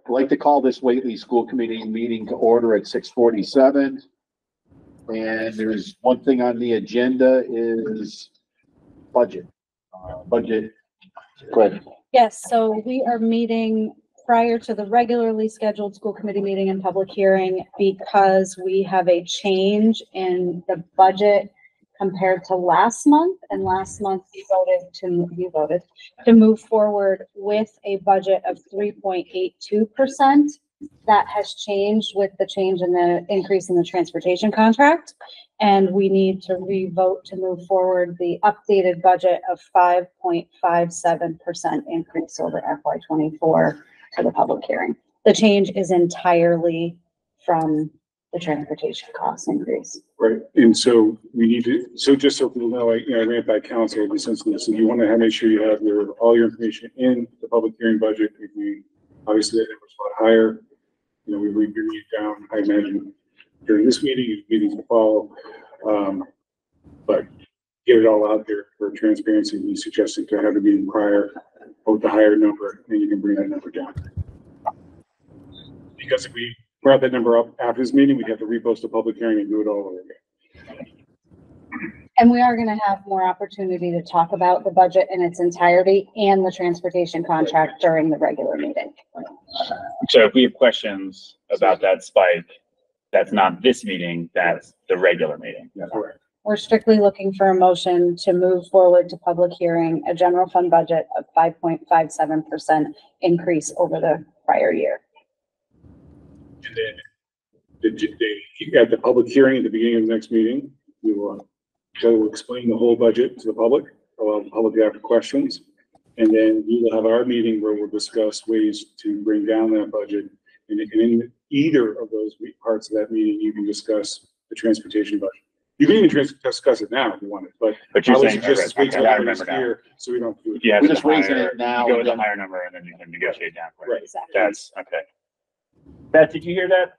I'd like to call this Whately School Committee meeting to order at 6:47. And there's one thing on the agenda is budget. Budget. Go ahead. Yes, so we are meeting prior to the regularly scheduled school committee meeting and public hearing because we have a change in the budget compared to last month. And last month you voted to move forward with a budget of 3.82%. That has changed with the change in the increase in the transportation contract. And we need to re-vote to move forward the updated budget of 5.57% increase over FY24 for the public hearing. The change is entirely from the transportation cost increase. Right, and so we need to, so just so people know, I ran it by council, essentially, so you want to make sure you have all your information in the public hearing budget. If we, obviously that number's a lot higher, we review it down, I imagine, during this meeting, meetings will follow, but get it all out there for transparency. We suggested to have a meeting prior, vote the higher number, and you can bring that number down. Because if we brought that number up after this meeting, we'd have to repost a public hearing and do it all over again. And we are going to have more opportunity to talk about the budget in its entirety and the transportation contract during the regular meeting. So if we have questions about that spike, that's not this meeting, that's the regular meeting. That's correct. We're strictly looking for a motion to move forward to public hearing a general fund budget of 5.57% increase over the prior year. And then at the public hearing at the beginning of the next meeting, we will explain the whole budget to the public, allow the public to ask questions. And then we will have our meeting where we'll discuss ways to bring down that budget. And in either of those parts of that meeting, you can discuss the transportation budget. You can even discuss it now if you want it, but you're saying, just wait till everybody's here so we don't do it. Yeah, We're just raising it now. You go with a higher number and then you can negotiate down. Right. Exactly. That's okay. Beth, did you hear that?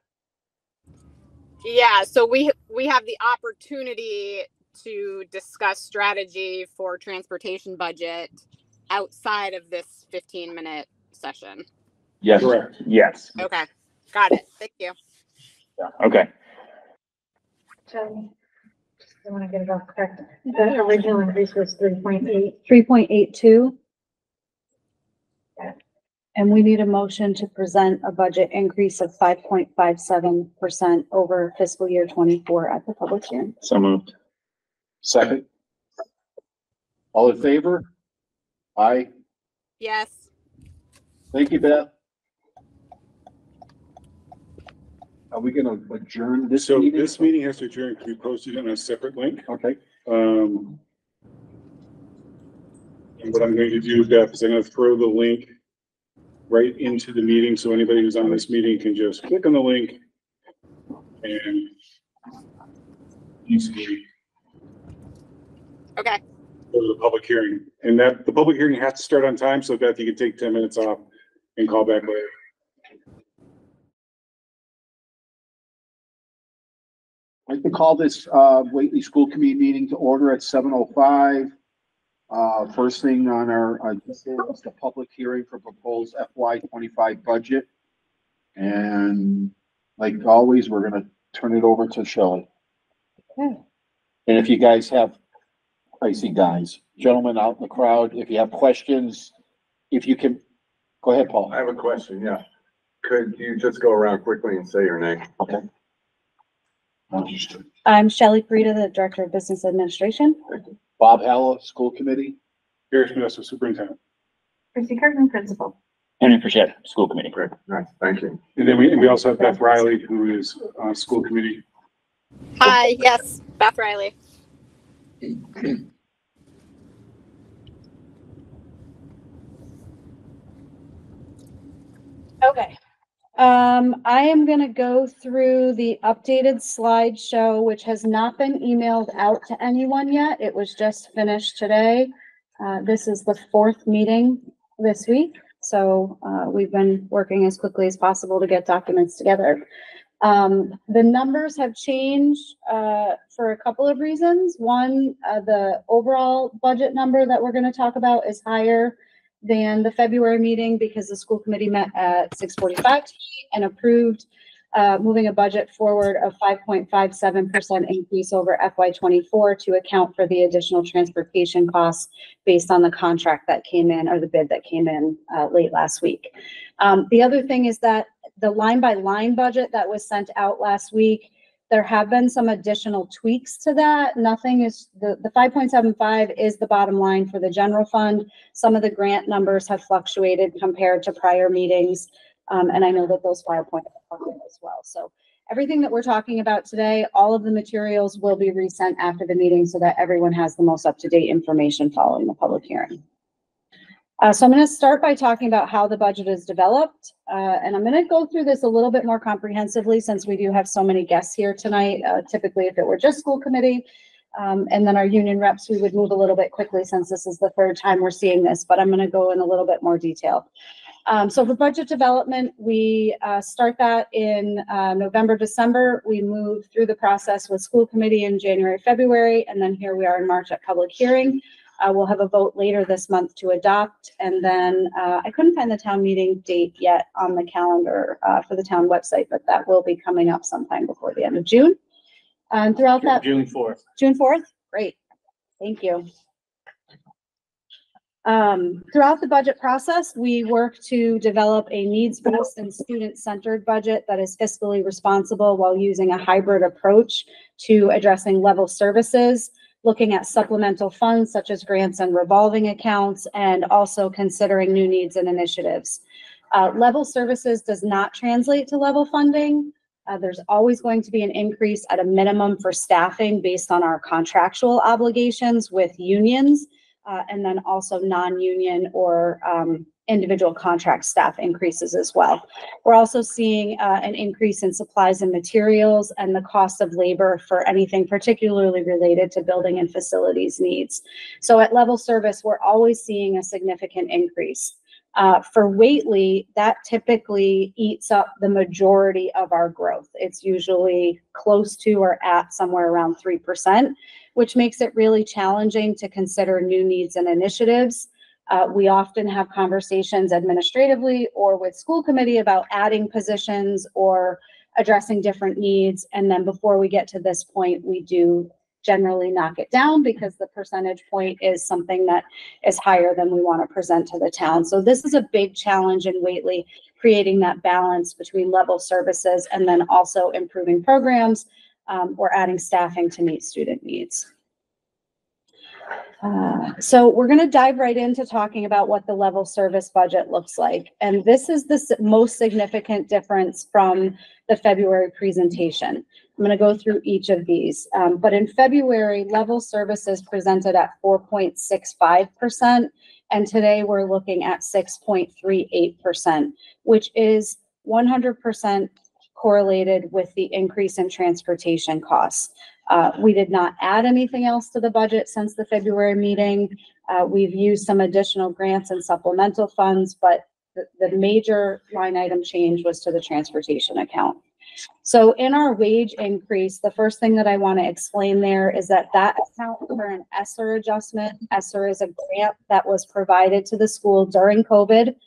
Yeah, so we have the opportunity to discuss strategy for transportation budget outside of this 15-minute session. Yes. Correct. Yes. Okay, got it. Thank you. Yeah. Okay. So, I want to get it all correct. The original increase was 3.8. 3.82. And we need a motion to present a budget increase of 5.57% over fiscal year 24 at the public hearing. So moved. Second. All in favor? Aye. Yes. Thank you, Beth. Are we gonna adjourn this So meeting? this meeting has to adjourn to be posted on a separate link. Okay. And what I'm going to do, Beth, is I'm going to throw the link right into the meeting. So anybody who's on this meeting can just click on the link and easily Okay. go to the public hearing. And that the public hearing has to start on time. So Beth, you can take 10 minutes off and call back later. I'd like to call this Whately School Committee meeting to order at 7:05. First thing on our agenda is the public hearing for proposed FY25 budget. And like always, we're gonna turn it over to Shelley. Okay. And if you guys have, I see guys, gentlemen out in the crowd, if you have questions, if you can, go ahead, Paul. I have a question, yeah. Could you just go around quickly and say your name? Okay. I'm Shelley Parita, the Director of Business Administration. Bob Halla, School Committee. Harris Modesto, Superintendent. Chrissy Kirkman, Principal. Henry Frechette, School Committee. Great, nice, thank you. And then we also have Beth Riley, who is School Committee. Hi, yes, Beth Riley. Okay. I am gonna go through the updated slideshow, which has not been emailed out to anyone yet. It was just finished today. This is the 4th meeting this week, so we've been working as quickly as possible to get documents together. The numbers have changed for a couple of reasons. One, the overall budget number that we're going to talk about is higher than the February meeting because the school committee met at 6:45 and approved moving a budget forward of 5.57% increase over FY24 to account for the additional transportation costs based on the contract that came in, or the bid that came in late last week. The other thing is that the line by line budget that was sent out last week, there have been some additional tweaks to that. Nothing is, the 5.75 is the bottom line for the general fund. Some of the grant numbers have fluctuated compared to prior meetings. And I know that those 5 points are as well. So everything that we're talking about today, all of the materials will be resent after the meeting so that everyone has the most up-to-date information following the public hearing. So I'm going to start by talking about how the budget is developed. And I'm going to go through this a little bit more comprehensively since we do have so many guests here tonight. Typically, if it were just school committee, and then our union reps, we would move a little bit quickly since this is the third time we're seeing this, but I'm going to go in a little bit more detail. So for budget development, we start that in November, December. We move through the process with school committee in January, February, and then here we are in March at public hearing. We'll have a vote later this month to adopt, and then I couldn't find the town meeting date yet on the calendar for the town website, but that will be coming up sometime before the end of June. And throughout that, June 4th. June 4th, great, thank you. Throughout the budget process, we work to develop a needs-based and student-centered budget that is fiscally responsible while using a hybrid approach to addressing level services, looking at supplemental funds such as grants and revolving accounts, and also considering new needs and initiatives. Level services does not translate to level funding. There's always going to be an increase at a minimum for staffing based on our contractual obligations with unions. And then also non-union or individual contract staff increases as well. We're also seeing an increase in supplies and materials and the cost of labor for anything particularly related to building and facilities needs. So at level service, we're always seeing a significant increase. For Whately, that typically eats up the majority of our growth. It's usually close to or at somewhere around 3%, which makes it really challenging to consider new needs and initiatives. We often have conversations administratively or with school committee about adding positions or addressing different needs. And then before we get to this point, we do generally knock it down because the percentage point is something that is higher than we want to present to the town. So this is a big challenge in Whately, creating that balance between level services and then also improving programs or adding staffing to meet student needs. So we're going to dive right into talking about what the level service budget looks like. And this is the most significant difference from the February presentation. I'm going to go through each of these. But in February, level services presented at 4.65%. And today we're looking at 6.38%, which is 100% correlated with the increase in transportation costs. We did not add anything else to the budget since the February meeting. We've used some additional grants and supplemental funds, but the major line item change was to the transportation account. So in our wage increase, the first thing that I want to explain there is that account for an ESSER adjustment. ESSER is a grant that was provided to the school during COVID.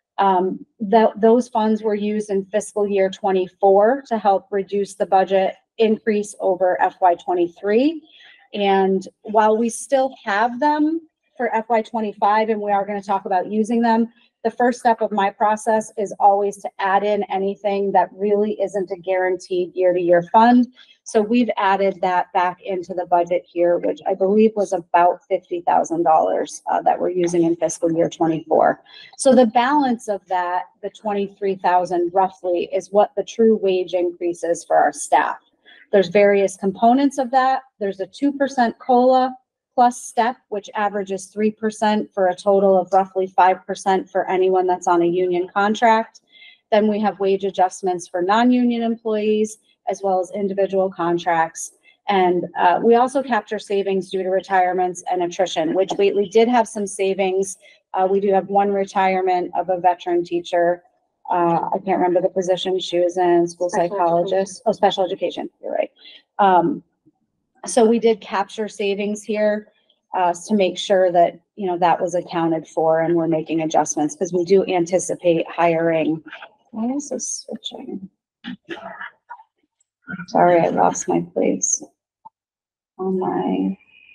Those funds were used in fiscal year 24 to help reduce the budget increase over FY23. And while we still have them for FY25, and we are going to talk about using them, the first step of my process is always to add in anything that really isn't a guaranteed year-to-year fund. So we've added that back into the budget here, which I believe was about $50,000 that we're using in fiscal year 24. So the balance of that, the 23,000 roughly, is what the true wage increase is for our staff. There's various components of that. There's a 2% COLA plus step, which averages 3% for a total of roughly 5% for anyone that's on a union contract. Then we have wage adjustments for non-union employees, as well as individual contracts. And we also capture savings due to retirements and attrition, which Whately did have some savings. We do have one retirement of a veteran teacher. I can't remember the position she was in, school psychologist. Oh, special education, you're right. So we did capture savings here to make sure that, you know, that was accounted for and we're making adjustments because we do anticipate hiring. Why is this switching? Sorry, I lost my place. On my,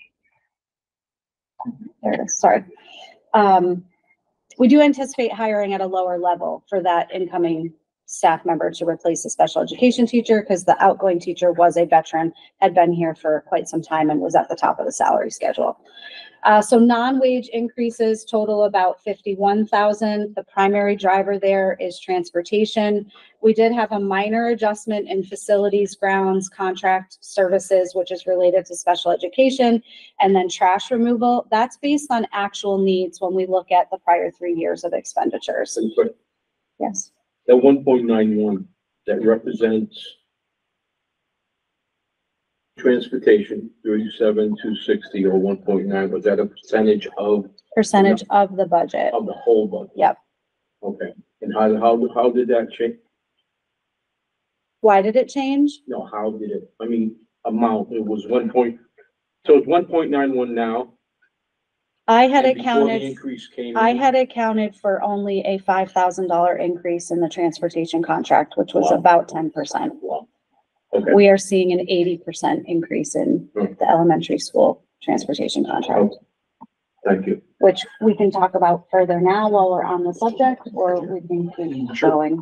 there it is, sorry. We do anticipate hiring at a lower level for that incoming staff member to replace a special education teacher because the outgoing teacher was a veteran, had been here for quite some time and was at the top of the salary schedule. So non-wage increases total about 51,000. The primary driver there is transportation. We did have a minor adjustment in facilities, grounds, contract services, which is related to special education, and then trash removal. That's based on actual needs when we look at the prior 3 years of expenditures. But Yes. that 1.91, that represents transportation, 37,260 or 1.9, was that a percentage of The budget. the whole budget? Yep. Okay, and how did that change? Why did it change? No, how did it, I mean, amount, it was so it's 1.91 now? I had and before the accounted, increase came I in? had accounted for only a $5,000 increase in the transportation contract, which was Wow. about 10%. Wow. Okay. We are seeing an 80% increase in the elementary school transportation contract, Thank you. which we can talk about further now while we're on the subject, or we can keep Sure. going.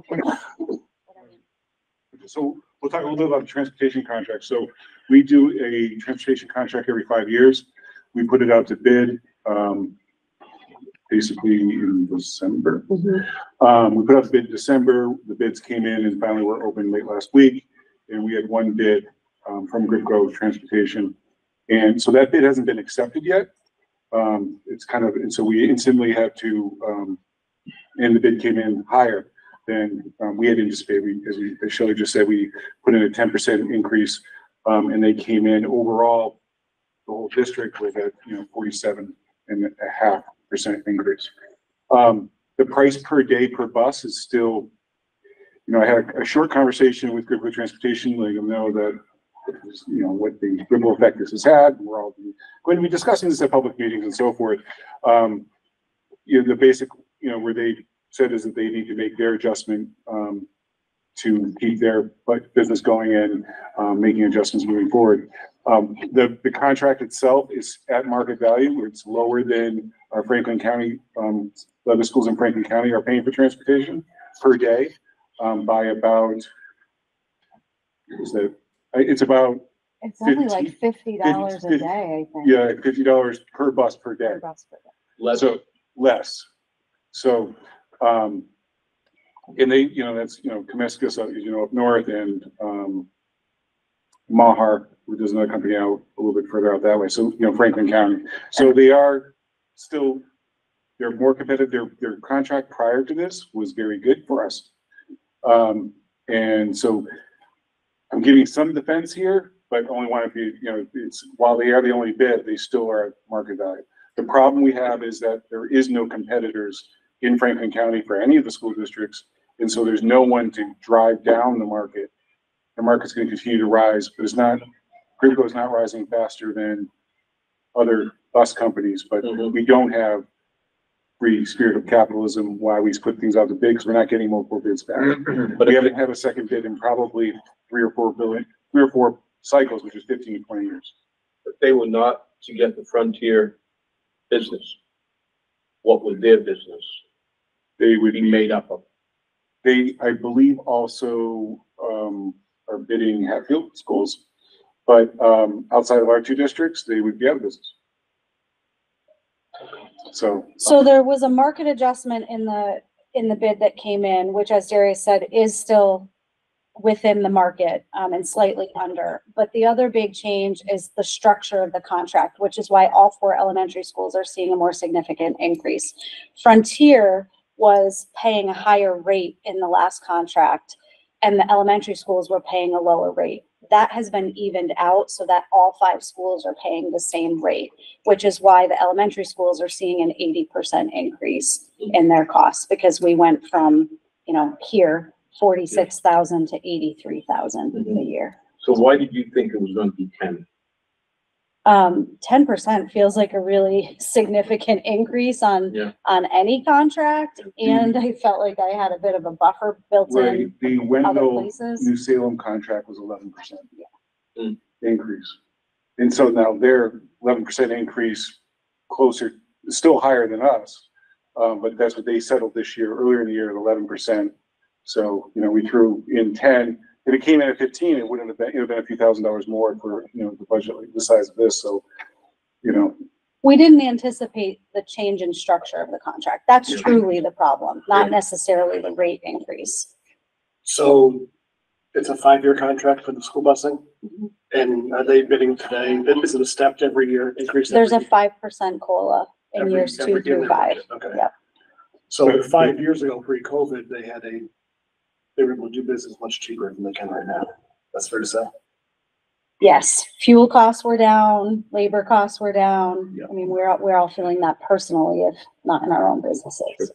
So we'll talk a little bit about the transportation contract. So we do a transportation contract every 5 years. We put it out to bid, basically in December. We put out the bid in December. The bids came in and finally were open late last week. And we had one bid, from Grove Transportation. And so that bid hasn't been accepted yet. It's kind of, and so we instantly had to, and the bid came in higher than we had anticipated. As Shelley just said, we put in a 10% increase, and they came in overall, the whole district with a 47.5% increase. The price per day per bus is still, I had a short conversation with Grippo Transportation, letting them know that what the ripple effect this has had. We're all going to be discussing this at public meetings and so forth. The basic, where they said is that they need to make their adjustment to keep their business going and making adjustments moving forward. The contract itself is at market value, where it's lower than our Franklin County, the other schools in Franklin County are paying for transportation per day by about, it's about It's only like 50 $50 a day, I think. Yeah, $50 per bus per day. Per bus per day. So less. So, and they, that's, Comiscus, up north, and, Mahar, who does another company out a little bit further out that way. So, Franklin County. So they are still, they're more competitive. Their contract prior to this was very good for us. And so I'm giving some defense here, but only want to be, it's, while they are the only bid, they still are at market value. The problem we have is that there is no competitors in Franklin County for any of the school districts. And so there's no one to drive down the market. The market's going to continue to rise, but Grippo is not rising faster than other bus companies, but we don't have free spirit of capitalism why we put things out to bid, because we're not getting multiple bids back. But we haven't had a second bid in probably 3 or 4 cycles, which is 15 to 20 years. If they were not to get the Frontier business, what would their business They would be made up of? They, I believe, also are bidding Hatfield schools, but outside of our 2 districts, they would be out of business. So there was a market adjustment in the bid that came in, which, as Darius said, is still within the market and slightly under. But the other big change is the structure of the contract, which is why all 4 elementary schools are seeing a more significant increase. Frontier was paying a higher rate in the last contract, and the elementary schools were paying a lower rate. That has been evened out so that all 5 schools are paying the same rate, which is why the elementary schools are seeing an 80% increase in their costs, because we went from, here, 46,000 to 83,000 a year. So why did you think it was going to be 10? 10% feels like a really significant increase Yeah. on any contract. And I felt like I had a bit of a buffer built Right, in the other Wendell, places. New Salem contract was 11% Mm. increase. And so now their 11% increase closer, still higher than us. But that's what they settled this year, earlier in the year at 11%. So, you know, we threw in 10. If it came in at 15, it wouldn't have been, it would have been a few $1,000s more for, you know, the budget like the size of this. So, you know, We didn't anticipate the change in structure of the contract. That's Yeah. truly the problem, Yeah. not necessarily the rate increase. So it's a 5-year contract for the school busing? Mhm. And are they bidding today? Is it a stepped every year increase? There's a every- 5% COLA in every- years every- 2 in through their 5. budget? Okay. Yep. So 5 years ago, pre-COVID, they were able to do business much cheaper than they can right now. That's fair to say. Yes, fuel costs were down, labor costs were down. Yeah. I mean, we're all feeling that personally, if not in our own businesses.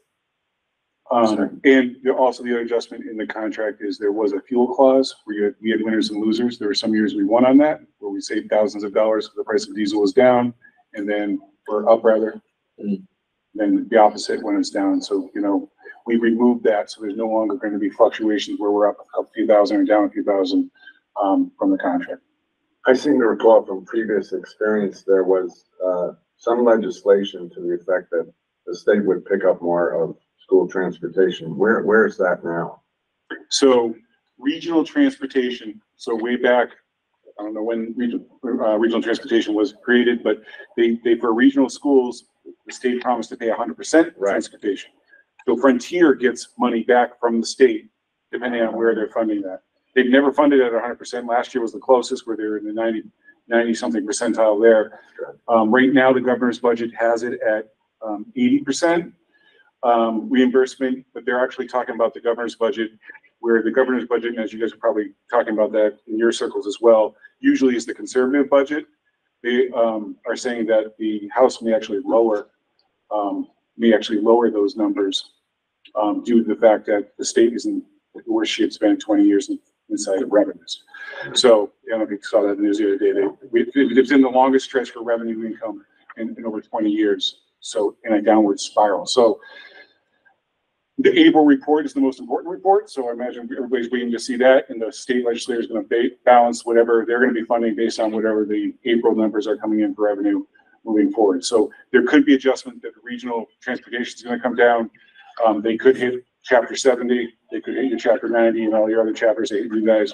and also the other adjustment in the contract is there was a fuel clause where we had winners and losers. There were some years we won on that, where we saved thousands of dollars, the price of diesel was down, and then we're up rather. Mm. Then the opposite when it's down. So, you know, we removed that, so there's no longer going to be fluctuations where we're up a few thousand or down a few thousand from the contract. I seem to recall from previous experience, there was, some legislation to the effect that the state would pick up more of school transportation. Where is that now? So regional transportation, so way back, I don't know when regional transportation was created, but they for regional schools, the state promised to pay 100% Right. transportation. So Frontier gets money back from the state, depending on where they're funding that. They've never funded at 100%. Last year was the closest, where they were in the 90 something percentile there. Right now, the governor's budget has it at 80% reimbursement, but they're actually talking about the governor's budget, where the governor's budget, and as you guys are probably talking about that in your circles as well, usually is the conservative budget. They are saying that the House may actually lower those numbers due to the fact that the state is in the worst shape it's been in 20 years inside of revenues. So I don't know if you saw that in the news the other day. It's in the longest stretch for revenue income in over 20 years. So in a downward spiral. So the April report is the most important report. So I imagine everybody's waiting to see that, and the state legislature is going to balance whatever they're going to be funding based on whatever the April numbers are coming in for revenue moving forward. So there could be adjustment that the regional transportation is going to come down. They could hit chapter 70, they could hit your chapter 90 and all your other chapters, you guys.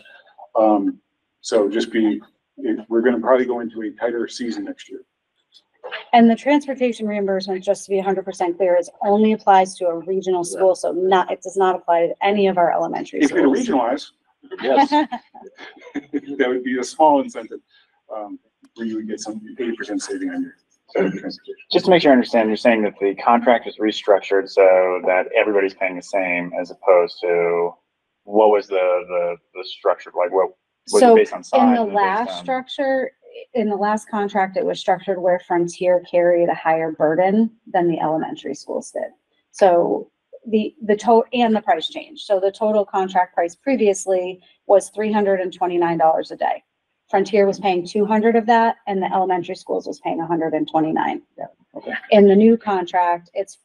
So we're going to probably go into a tighter season next year. And the transportation reimbursement, just to be 100% clear, is only applies to a regional school, so it does not apply to any of our elementary If you're schools. regionalized, Yes. that would be a small incentive, where you would get some 80% saving on your transportation. Just to make sure I understand, you're saying that the contract is restructured so that everybody's paying the same, as opposed to what was the structure, like what was it So based on size? in the and based last on- structure, in the last contract, it was structured where Frontier carried a higher burden than the elementary schools did. So the total and the price change. So the total contract price previously was $329 a day. Frontier was paying 200 of that, and the elementary schools was paying 129. Okay. In the new contract, it's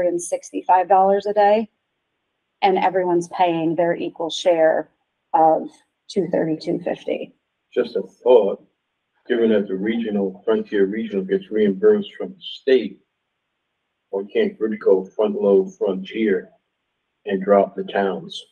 $465 a day, and everyone's paying their equal share of $232.50. Just a thought, given that the Frontier Regional gets reimbursed from the state, why can't Gridco front load Frontier and drop the towns?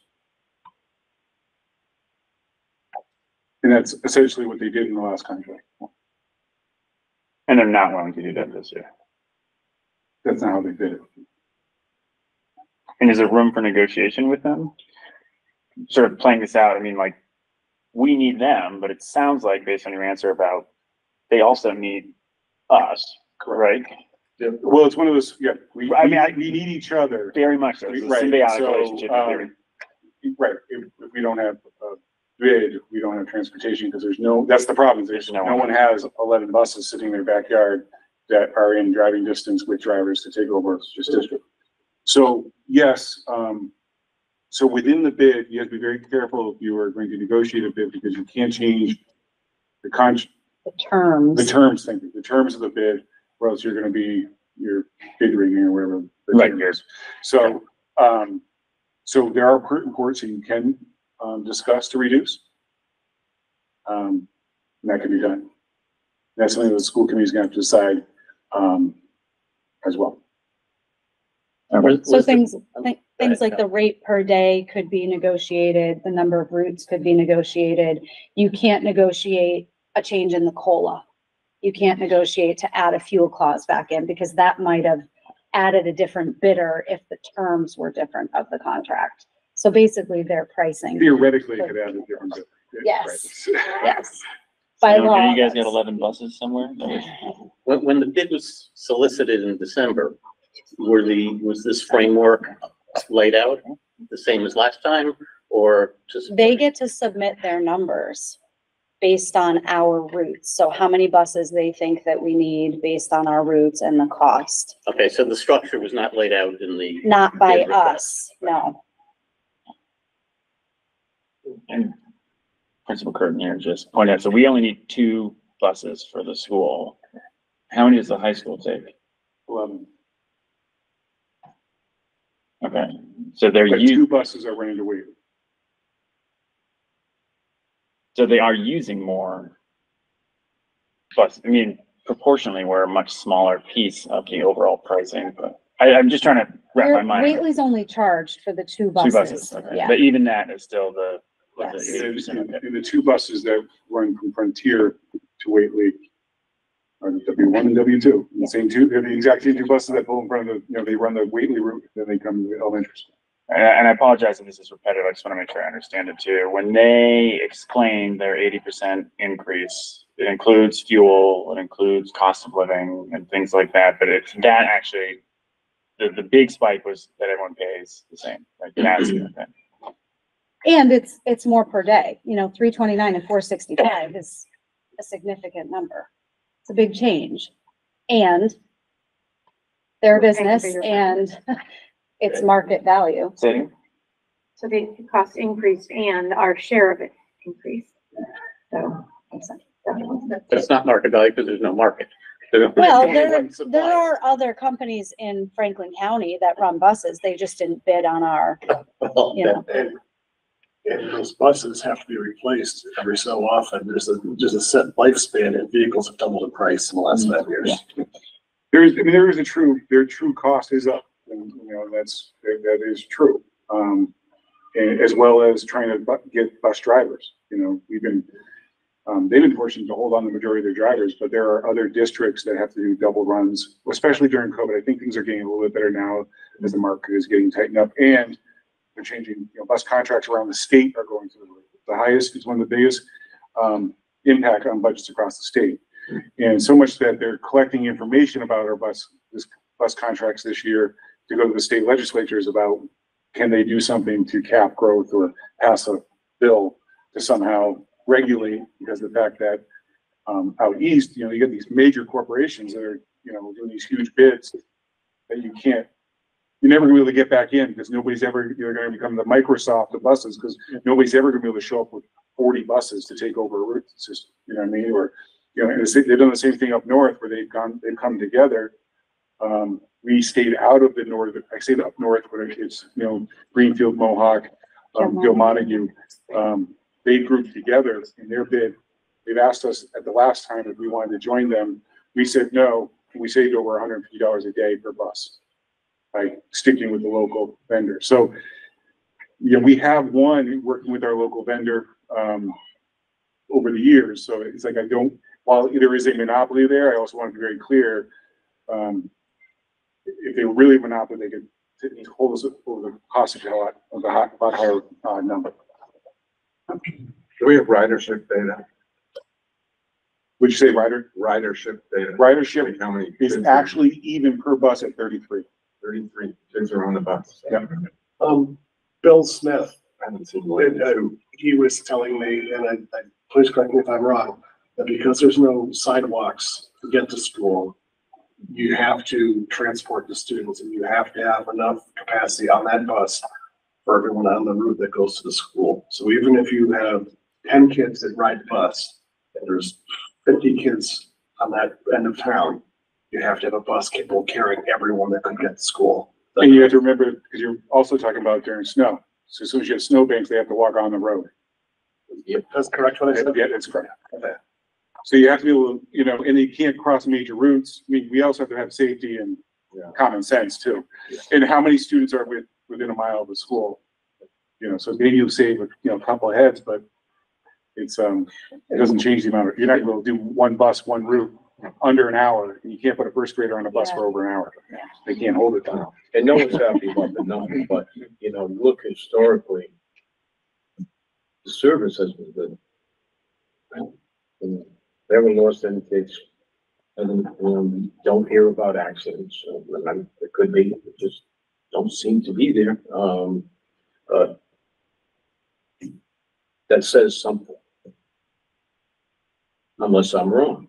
And that's essentially what they did in the last contract. And they're not willing to do that this year. That's not how they did it. And is there room for negotiation with them? Sort of playing this out, I mean, like, we need them, but it sounds like, based on your answer, about they also need us, right? Well, it's one of those, yeah, we need each other. Very much so. It's a Right, symbiotic so, relationship in theory. Right, if we don't have bid, we don't have transportation, because that's the problem. No one has 11 buses sitting in their backyard that are in driving distance with drivers to take over this district. So yes, so within the bid, you have to be very careful if you are going to negotiate a bid, because you can't change The terms. The terms, thank you, the terms of the bid, or else you're gonna be, your bid rating or whatever. the Right, term yes. is. So, so there are reports that you can, discuss to reduce. And that can be done. That's something the school committee is gonna have to decide, as well. So things like the rate per day could be negotiated, the number of routes could be negotiated. You can't negotiate a change in the COLA. You can't negotiate to add a fuel clause back in because that might have added a different bidder if the terms were different of the contract. So basically their pricing. Theoretically, it could add a different bid. Yes. Right. Yes. By law. You guys got that's- 11 buses somewhere? When the bid was solicited in December, was this framework laid out the same as last time, or just? They get to submit their numbers based on our routes. So how many buses they think that we need based on our routes and the cost. Okay, so the structure was not laid out in the. Not by bid request. us, no. And Principal Curtin here just pointed out, so we only need 2 buses for the school. How many does the high school take? 11. Okay, so they're But 2 using, buses are running to Whately. so they are using more buses. I mean, proportionally, we're a much smaller piece of the overall pricing, but I'm just trying to wrap my mind. Whately's only charged for the 2 2 buses. buses, okay. Yeah, But even that is still the, what, Yes. the 80%, okay. And the 2 buses that run from Frontier to Whately are the W1 and W2. The same 2, they're the exact same 2 buses that pull in front of the, they run the Whately route, then they come to the elementary school. And I apologize if this is repetitive, I just want to make sure I understand it too. When they explain their 80% increase, it includes fuel, it includes cost of living and things like that, but it's that actually, the big spike was that everyone pays the same, like that's, okay. and it's more per day, 329 and 465 is a significant number. It's a big change. And their We're paying a business bigger and its market value. Sitting? So the cost increased and our share of it increased. So. It's not market value because there's no market. Well, Only one there supplier. are other companies in Franklin County that run buses. They just didn't bid on our, Well, And those buses have to be replaced every so often. There's a set lifespan and vehicles have doubled in price in the last 5 years. There is their true cost is up, and, that is true. And as well as trying to get bus drivers, we've been, they've been fortunate to hold on the majority of their drivers, but there are other districts that have to do double runs, especially during COVID. I think things are getting a little bit better now as the market is getting tightened up, and they're changing, bus contracts around the state are going to the highest, it's one of the biggest, impact on budgets across the state. And so much that they're collecting information about our bus contracts this year to go to the state legislatures about, can they do something to cap growth or pass a bill to somehow regulate, because of the fact that, out east, you get these major corporations that are, doing these huge bids that you're never gonna be able to get back in, because nobody's ever, you're gonna become the Microsoft of buses, because nobody's ever gonna be able to show up with 40 buses to take over a route system, you know what I mean? Or, and they've done the same thing up north where they've come together. We stayed out of the north, I say up north, where it's, Greenfield, Mohawk, Gil Montague. They grouped together in their bid. They've asked us at the last time if we wanted to join them. We said no, and we saved over $150 a day per bus by sticking with the local vendor. So, we have one working with our local vendor over the years. So it's like, while there is a monopoly there, I also want to be very clear. If they were really a monopoly, they could hold us over the hostage a lot higher number. Do we have ridership data? Would you say Ridership data? Ridership Like how many is kids actually even per bus at 33. 33 kids are on the bus. Yeah. Bill Smith, I haven't seen one. he was telling me, and please correct me if I'm wrong, that because there's no sidewalks to get to school, you have to transport the students and you have to have enough capacity on that bus for everyone on the route that goes to the school. So even if you have 10 kids that ride the bus, and there's 50 kids on that end of town, you have to have a bus capable of carrying everyone that could get to school. And you have to remember, because you're also talking about during snow. So as soon as you have snowbanks, they have to walk on the road. Yep, that's correct what I said. Yeah, that's correct. So you have to be able to, you know, and you can't cross major routes. I mean, we also have to have safety and common sense too. And how many students are within a mile of the school? You know, so maybe you'll save, a couple of heads, but it's, it doesn't change the amount of, you're not going to do one bus, one route under an hour. And you can't put a first grader on a bus for over an hour. They can't hold it down. And no one's happy about the number, but, look historically, the service has been good. And they haven't lost any kids. And, don't hear about accidents. It could be, it just don't seem to be there. That says something. Unless I'm wrong.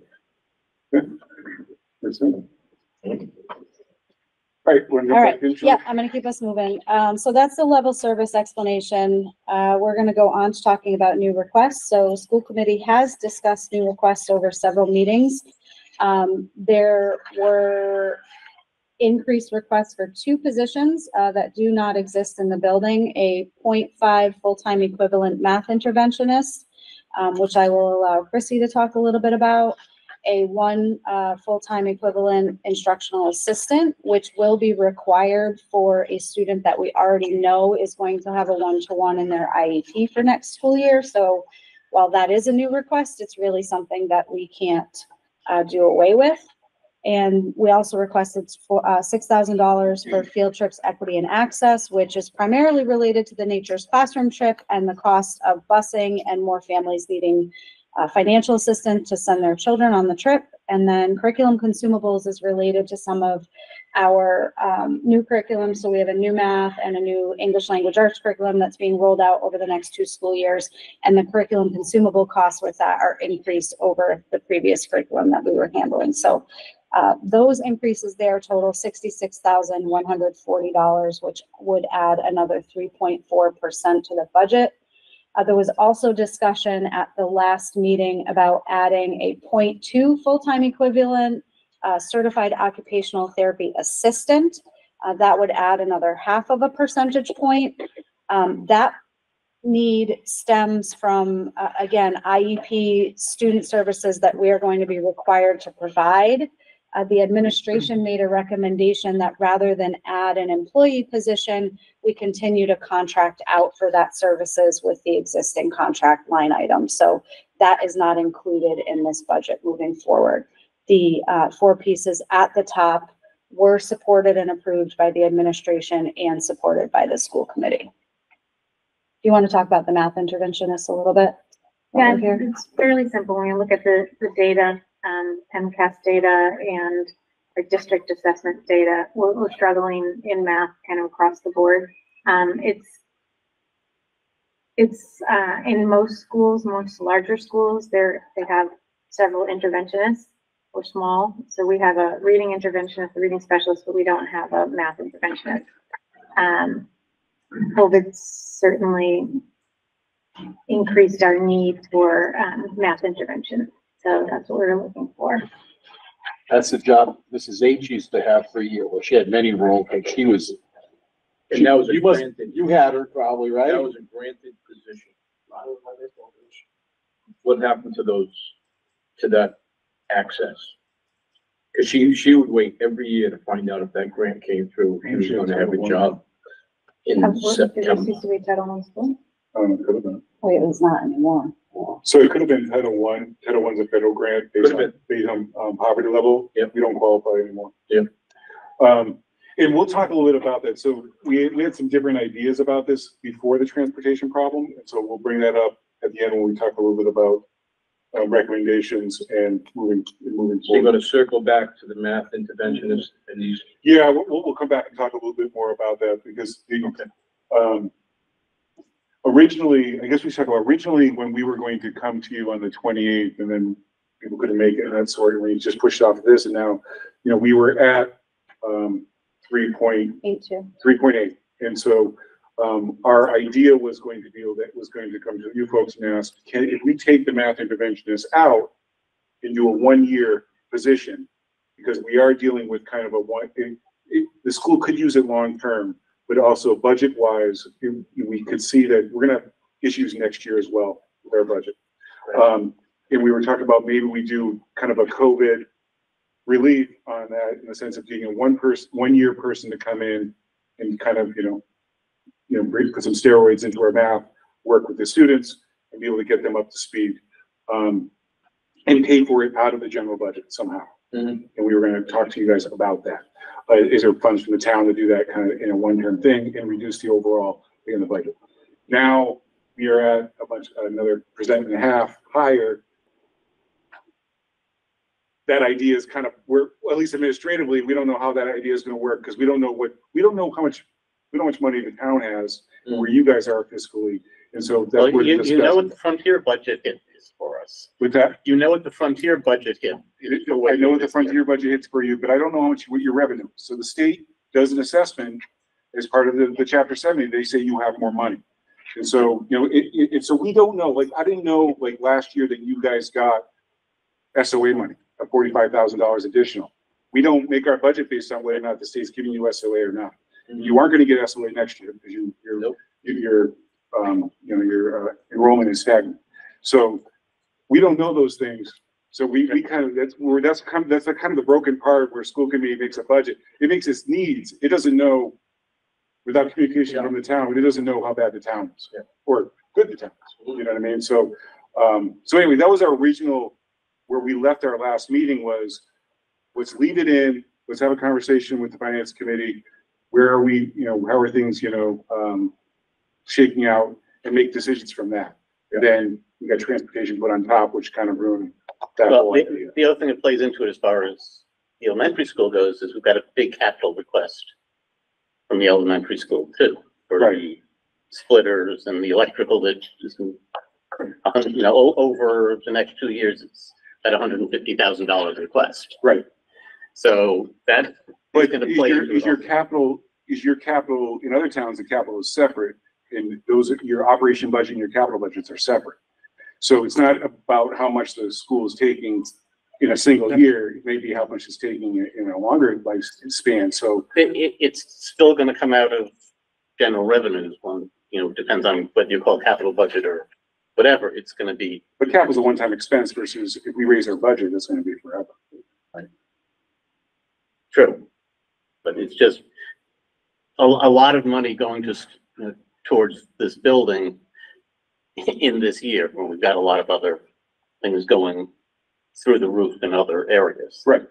All right. All All right, yeah, I'm gonna keep us moving. So that's the level service explanation. We're gonna go on to talking about new requests. So school committee has discussed new requests over several meetings. There were increased requests for 2 positions that do not exist in the building, a 0.5 full-time equivalent math interventionist, which I will allow Chrissy to talk a little bit about, a 1 full-time equivalent instructional assistant, which will be required for a student that we already know is going to have a 1-to-1 in their IEP for next school year. So while that is a new request, it's really something that we can't do away with. And we also requested for $6,000 for field trips, equity, and access, which is primarily related to the Nature's Classroom trip and the cost of busing and more families needing financial assistance to send their children on the trip. And then curriculum consumables is related to some of our new curriculum. So we have a new math and a new English language arts curriculum that's being rolled out over the next 2 school years. And the curriculum consumable costs with that are increased over the previous curriculum that we were handling. So those increases there total $66,140, which would add another 3.4% to the budget. There was also discussion at the last meeting about adding a 0.2 full-time equivalent certified occupational therapy assistant. That would add another 0.5 percentage point. That need stems from, again, IEP student services that we are going to be required to provide. The administration made a recommendation that rather than add an employee position, we continue to contract out for that services with the existing contract line item. So that is not included in this budget moving forward. The 4 pieces at the top were supported and approved by the administration and supported by the school committee. Do you want to talk about the math interventionist a little bit? Yeah, it's fairly simple when you look at the data, MCAS data and our district assessment data. We're struggling in math kind of across the board. It's in most schools, most larger schools, they have several interventionists. We're small, so we have a reading interventionist, a reading specialist, but we don't have a math interventionist. COVID certainly increased our need for math intervention. So that's what we're looking for. That's the job Mrs. H used to have for a year. Well, she had many roles, but she was. And that was a you must, granted. you had her probably, right? That was a granted position. What happened to that access? Cause she would wait every year to find out if that grant came through, she was gonna have a job in September. Used to be Title I school? It could have been. Wait, it was not anymore. So it could have been Title I. Title I's a federal grant based on poverty level. Yep. We don't qualify anymore. Yep. And we'll talk a little bit about that. So we had some different ideas about this before the transportation problem. And so we'll bring that up at the end when we talk a little bit about recommendations and moving forward. So you're gonna circle back to the math interventionist and these. Yeah, we'll come back and talk a little bit more about that because originally, I guess we talked about originally when we were going to come to you on the 28th and then people couldn't make it and that sort of, we just pushed off this and now, we were at 3.8. And so our idea was going to be that was going to come to you folks and ask, if we take the math interventionist out, and do a 1-year position, because we are dealing with kind of the school could use it long-term, but also budget-wise, we could see that we're gonna have issues next year as well with our budget. And we were talking about maybe we do kind of a COVID relief on that, in the sense of getting a 1-year person to come in and kind of, put some steroids into our math, work with the students and be able to get them up to speed, and pay for it out of the general budget somehow. And we were going to talk to you guys about that. Is there funds from the town to do that kind of in a one-term thing and reduce the overall thing in the budget? Now we are at another %1.5 higher. That idea is kind of, at least administratively, we don't know how that idea is going to work, because we don't know how much money the town has and where you guys are fiscally. And so that's Well, what we're you know what discussing. the Frontier budget hit is for us. With that, You know what the Frontier budget hit. I know what the Frontier budget hits for you, but I don't know what your revenue. So the state does an assessment as part of the Chapter 70. They say you have more money. And so, so we don't know, like, I didn't know, like, last year that you guys got SOA money, $45,000 additional. We don't make our budget based on whether or not the state's giving you SOA or not. You aren't going to get SOA next year because your enrollment is stagnant. So we don't know those things. So we kind of, that's kind of the broken part where school committee makes a budget. It makes its needs. It doesn't know, without communication from the town, it doesn't know how bad the town is or good the town is. You know what I mean? So, so anyway, that was our regional, where we left our last meeting was, let's leave it in. Let's have a conversation with the finance committee. Where are we, how are things, shaking out, and make decisions from that. And then we got transportation put on top, which kind of ruined that Well, whole idea. the other thing that plays into it as far as the elementary school goes is we've got a big capital request from the elementary school too, for the splitters and the electrical that is, over the next 2 years, it's at $150,000 request. Right. So that But is going to play. is your capital, in other towns, the capital is separate, and your operation budget and your capital budgets are separate. So it's not about how much the school is taking in a single year. It may be how much it's taking in a longer lifespan. So It's still going to come out of general revenues. Depends on whether you call it capital budget or whatever. It's going to be. But capital's a one-time expense versus if we raise our budget, it's going to be forever. True, but it's just a lot of money going towards this building in this year, when we've got a lot of other things going through the roof in other areas. Right.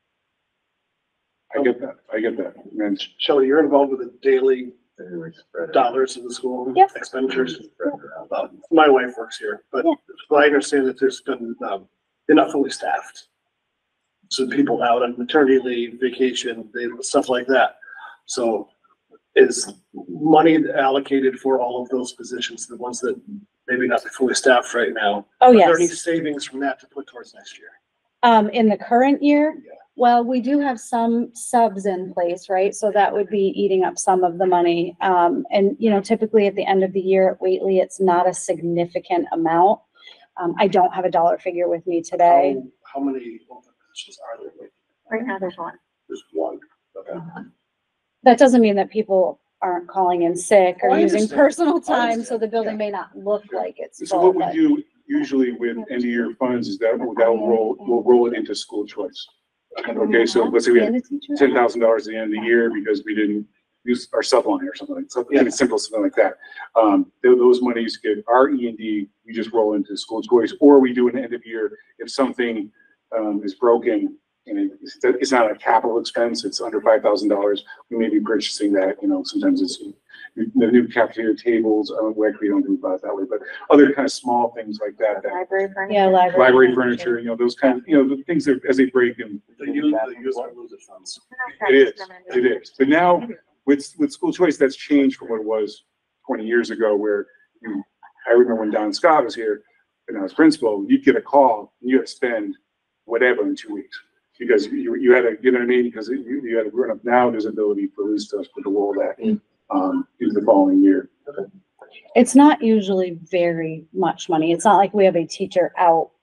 I get that. And Shelley, you're involved with the daily dollars in the school Yes. expenditures. My wife works here, but I understand that there's been, they're not fully staffed. So people out on maternity leave, vacation, stuff like that. So is money allocated for all of those positions, the ones that maybe not fully staffed right now? Oh, Are there any yes. savings from that to put towards next year? In the current year, well, we do have some subs in place, right? So that would be eating up some of the money. And typically at the end of the year at Whately, it's not a significant amount. I don't have a dollar figure with me today. How many open positions are there? Right now, there's one. There's one. Okay. That doesn't mean that people aren't calling in sick or Oh, I using understand. personal I time, understand. so the building may not look like it's so full, what we but do usually with end of year funds is that we'll roll it into school choice. Okay, so let's say we have $10,000 at the end of the year because we didn't use our subline or something, simple, something like that. Those monies get our E&D, we just roll into school choice, or we do an end of year if something is broken and it's not a capital expense, it's under $5,000. We may be purchasing that. Sometimes it's the new cafeteria tables. We don't do about it that way, but other kind of small things like that. Library furniture. yeah, Library furniture, those kind of, the things that as they break and. They use or lose it funds. It is. But now with school choice, that's changed from what it was 20 years ago, where I remember when Don Scott was here and I was principal, you'd get a call and you had to spend whatever in 2 weeks because you had to, you know what I mean? Because you had to run up. Now there's ability for at least us to roll that into the following year. it's not usually very much money. It's not like we have a teacher out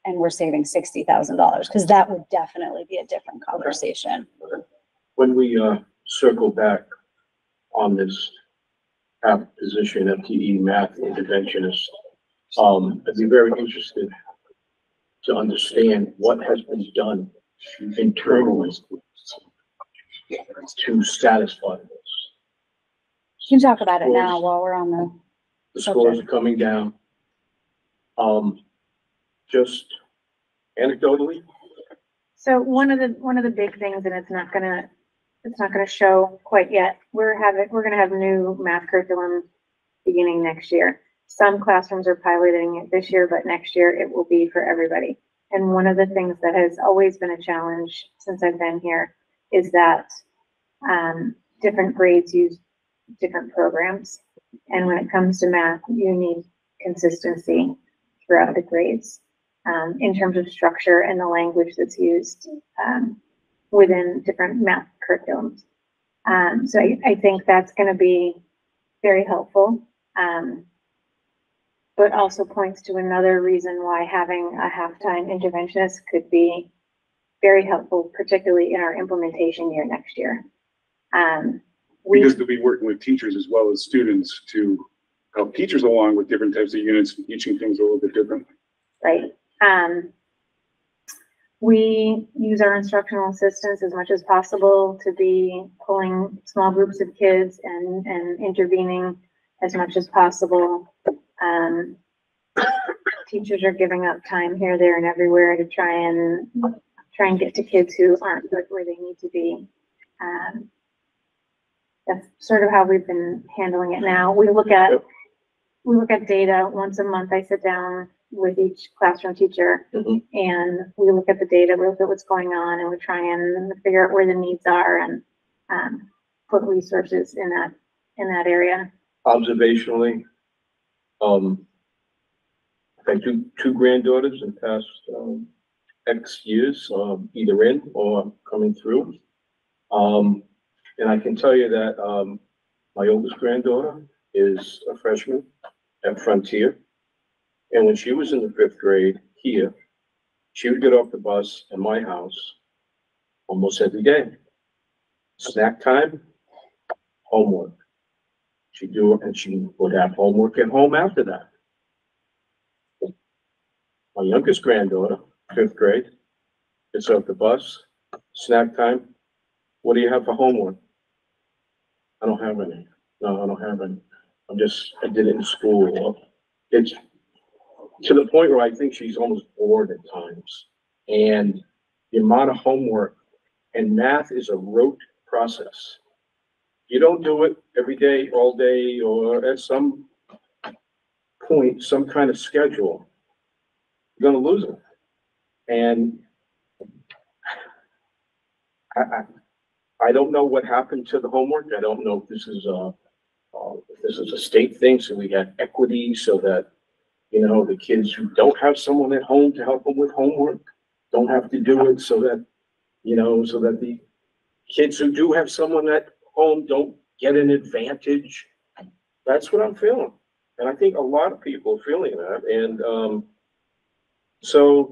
and we're saving $60,000, because that would definitely be a different conversation. When we, circle back on this position, FTE math interventionist, I'd be very interested to understand what has been done internally to satisfy this. You can talk about it now while we're on The scores are coming down. Just anecdotally, So one of the big things, and it's not gonna show quite yet, we're gonna have new math curriculum beginning next year. Some classrooms are piloting it this year, but next year it will be for everybody. And one of the things that has always been a challenge since I've been here is that different grades use different programs. And when it comes to math, you need consistency throughout the grades in terms of structure and the language that's used within different math curriculums. So I think that's going to be very helpful, but also points to another reason why having a half-time interventionist could be very helpful, particularly in our implementation year next year. Because they'll be working with teachers as well as students to help teachers along with different types of units, teaching things a little bit differently. Right. We use our instructional assistants as much as possible to be pulling small groups of kids and intervening as much as possible. Teachers are giving up time here, there, and everywhere to try and get to kids who aren't where they need to be. That's sort of how we've been handling it now. We look at data once a month. I sit down with each classroom teacher and we look at the data, we look at what's going on, and we try and figure out where the needs are and put resources in that area. observationally, I had two granddaughters in past X years, either in or coming through. And I can tell you that my oldest granddaughter is a freshman at Frontier. And when she was in the 5th grade here, she would get off the bus in my house almost every day. Snack time, homework. She'd do it, and she would have homework at home after that. My youngest granddaughter, 5th grade, gets off the bus, snack time. What do you have for homework? I don't have any. No, I don't have any. I did it in school. It's to the point where I think she's almost bored at times. And the amount of homework, and math is a rote process. You don't do it every day, all day, or at some point, some kind of schedule, you're gonna lose it. And I don't know what happened to the homework. I don't know if this is a state thing, so we got equity so that, you know, the kids who don't have someone at home to help them with homework don't have to do it, so that, you know, so that the kids who do have someone at home don't get an advantage. That's what I'm feeling. And I think a lot of people are feeling that. And so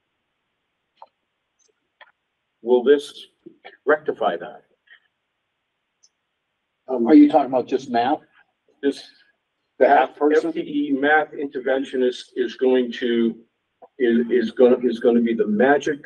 will this rectify that? Are you talking about just math? This The half person? FTE math interventionist is going to be the magic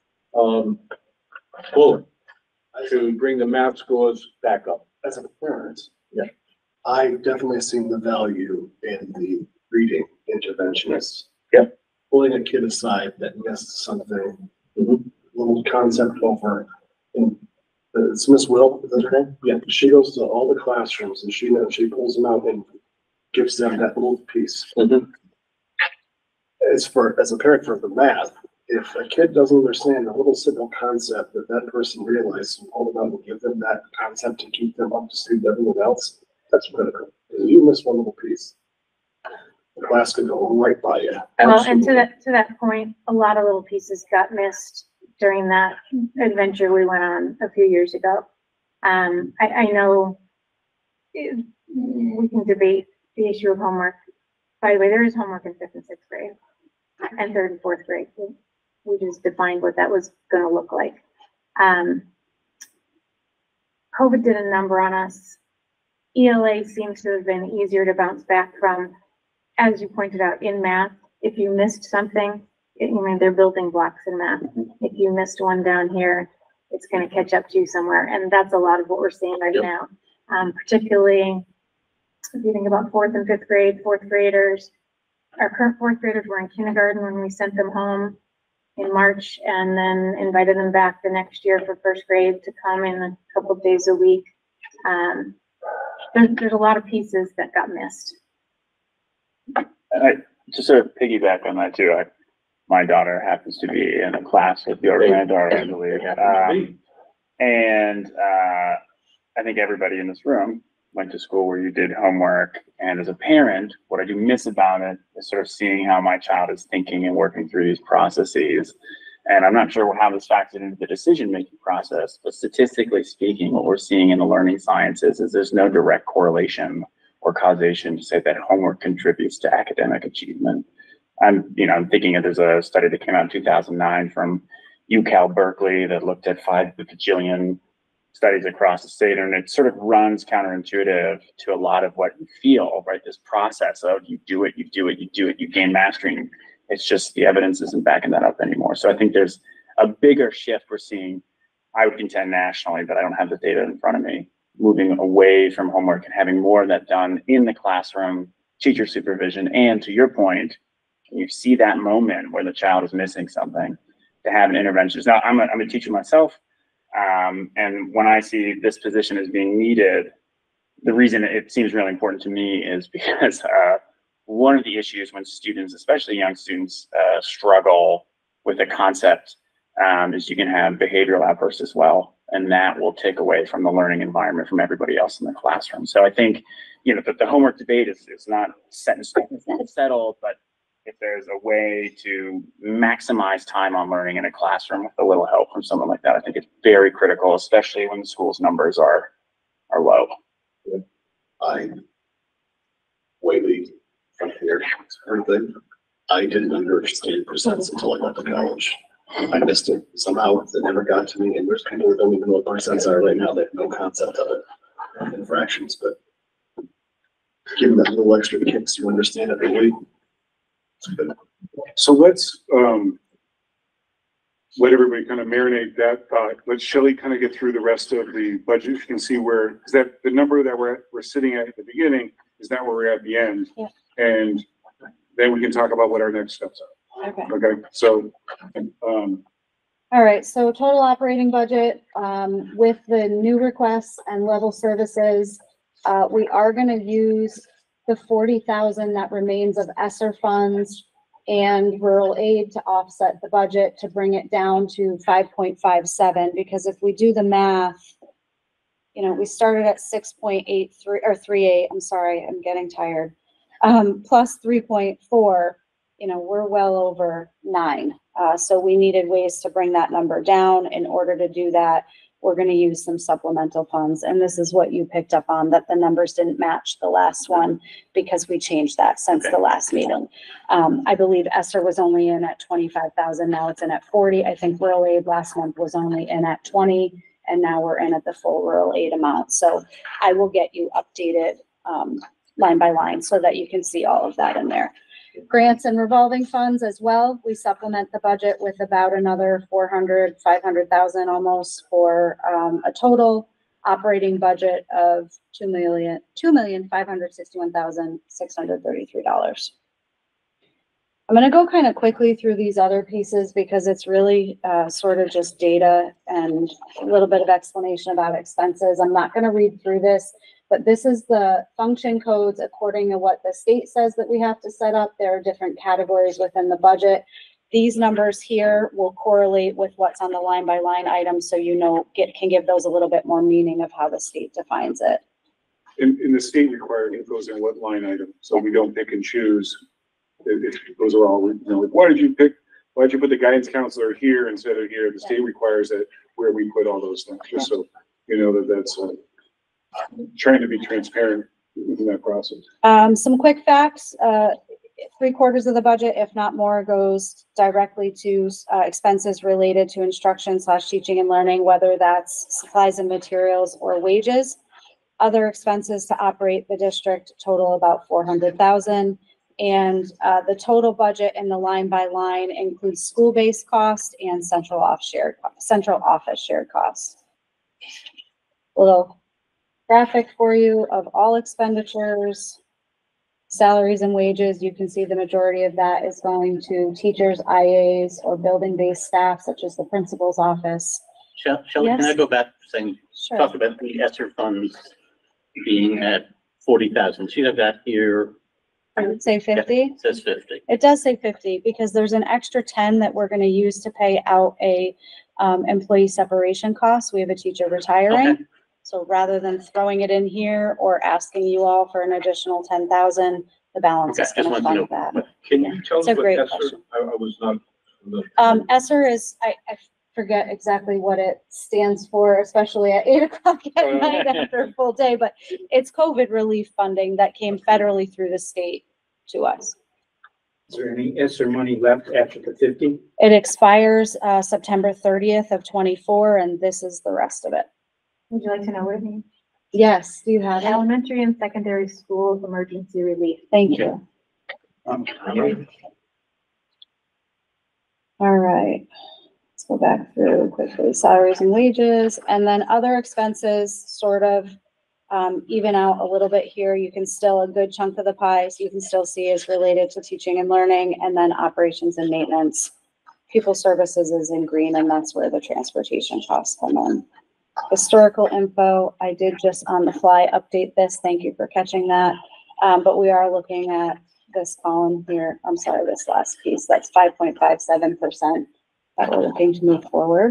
bullet to bring the math scores back up. As a parent. Yeah. I've definitely seen the value in the reading interventionist. Yeah. Pulling a kid aside that missed something, Mhm. little concept over. And it's Miss Will, is that her name? Yeah, she goes to all the classrooms and she pulls them out and gives them that little piece. Mhm. As a parent for the math, if a kid doesn't understand a little simple concept that person realized, and pull them out and give them that concept to keep them up to speed with everyone else, that's critical. If you miss one little piece, the class can go right by you. Well, and to that point, a lot of little pieces got missed during that adventure we went on a few years ago. I know we can debate the issue of homework. By the way, there is homework in 5th and 6th grade. and third and fourth grade. We just defined what that was gonna look like. COVID did a number on us. ELA seems to have been easier to bounce back from, as you pointed out, in math. If you missed something, they're building blocks in math. If you missed one down here, it's gonna catch up to you somewhere, and that's a lot of what we're seeing right now. Particularly if you think about fourth and fifth grade, fourth graders, our current fourth graders were in kindergarten when we sent them home in March, and then invited them back the next year for first grade to come in a couple of days a week. There's a lot of pieces that got missed. I just sort of piggyback on that too. My daughter happens to be in a class with your granddaughter, I believe. I think everybody in this room went to school where you did homework. And as a parent, what I do miss about it is sort of seeing how my child is thinking and working through these processes. And I'm not sure how this factored into the decision-making process, but statistically speaking, what we're seeing in the learning sciences is there's no direct correlation or causation to say that homework contributes to academic achievement. I'm thinking there's a study that came out in 2009 from UCal Berkeley that looked at 5 bajillion studies across the state, and it sort of runs counterintuitive to a lot of what you feel, right? This process of you do it, you gain mastery. It's just the evidence isn't backing that up anymore. So I think there's a bigger shift we're seeing, I would contend nationally, but I don't have the data in front of me, moving away from homework and having more of that done in the classroom, teacher supervision, and to your point, you see that moment where the child is missing something, to have an intervention. Now, I'm a teacher myself, and when I see this position as being needed, the reason it seems really important to me is because one of the issues when students, especially young students, struggle with a concept is you can have behavioral outbursts as well, and that will take away from the learning environment from everybody else in the classroom. So I think the homework debate is not set in stone, it's not settled, but if there's a way to maximize time on learning in a classroom with a little help from someone like that, I think it's very critical, especially when the school's numbers are low. Whately, from here, everything. I didn't understand percents until I got to college. I missed it somehow. It never got to me, and there's people who don't even know what percents are right now. They have no concept of it in fractions, but give them that little extra kicks to understand it. Really. So let's let everybody kind of marinate that thought. Let Shelley kind of get through the rest of the budget. You can see where, because that the number that we're sitting at the beginning is not where we're at the end. Yeah. And then we can talk about what our next steps are. Okay. Okay. So All right, so total operating budget, with the new requests and level services, we are gonna use the 40,000 that remains of ESSER funds and rural aid to offset the budget to bring it down to 5.57, because if we do the math, we started at 6.83 or 38, I'm sorry, I'm getting tired, plus 3.4, we're well over 9. So we needed ways to bring that number down. In order to do that, we're going to use some supplemental funds. And this is what you picked up on, that the numbers didn't match the last one because we changed that since the last meeting. I believe ESSER was only in at 25,000. Now it's in at 40. I think rural aid last month was only in at 20, and now we're in at the full rural aid amount. So I will get you updated line by line so that you can see all of that in there. Grants and revolving funds as well. We supplement the budget with about another 500,000 almost for a total operating budget of $2,561,633. I'm going to go kind of quickly through these other pieces because it's really sort of just data and a little bit of explanation about expenses. I'm not going to read through this, but this is the function codes according to what the state says that we have to set up. There are different categories within the budget. These numbers here will correlate with what's on the line by line item, so can give those a little bit more meaning of how the state defines it. in the state required infos in what line item, so we don't pick and choose. Those are all, like, why did you put the guidance counselor here instead of here? The state requires that where we put all those things, just so you know that's trying to be transparent within that process. Some quick facts. 3/4 of the budget, if not more, goes directly to expenses related to instruction / teaching and learning, whether that's supplies and materials or wages. Other expenses to operate the district total about 400,000. And the total budget in the line by line includes school-based cost and central office shared costs. Little graphic for you of all expenditures. Salaries and wages, you can see the majority of that is going to teachers, IAs, or building-based staff, such as the principal's office. Shelley, can I Yes. go back saying, Sure. talk about the ESSER funds being at 40,000. See, I've got here, I would say 50. it says 50. It does say 50 because there's an extra 10 that we're going to use to pay out a employee separation cost. We have a teacher retiring. Okay. So rather than throwing it in here or asking you all for an additional 10,000, the balance Okay, is going just to want to fund know. that. Can you tell It's us a what great ESSER, question. I was not. ESSER is, I forget exactly what it stands for, especially at 8 o'clock at night after a full day, but it's COVID relief funding that came federally through the state to us. Is there any ESSER money left after the 50? It expires September 30th of 24, and this is the rest of it. Would you like to know what it means? Yes, do you have it? Elementary and secondary school emergency relief. Thank you. All right. Let's go back through quickly. Salaries and wages, and then other expenses sort of even out a little bit here. You can still, a good chunk of the pie, so you can still see is related to teaching and learning, and then operations and maintenance. Pupil services is in green, and that's where the transportation costs come in. Historical info, I did just on the fly update this. Thank you for catching that. But we are looking at this column here. I'm sorry, this last piece. That's 5.57% that we're looking to move forward.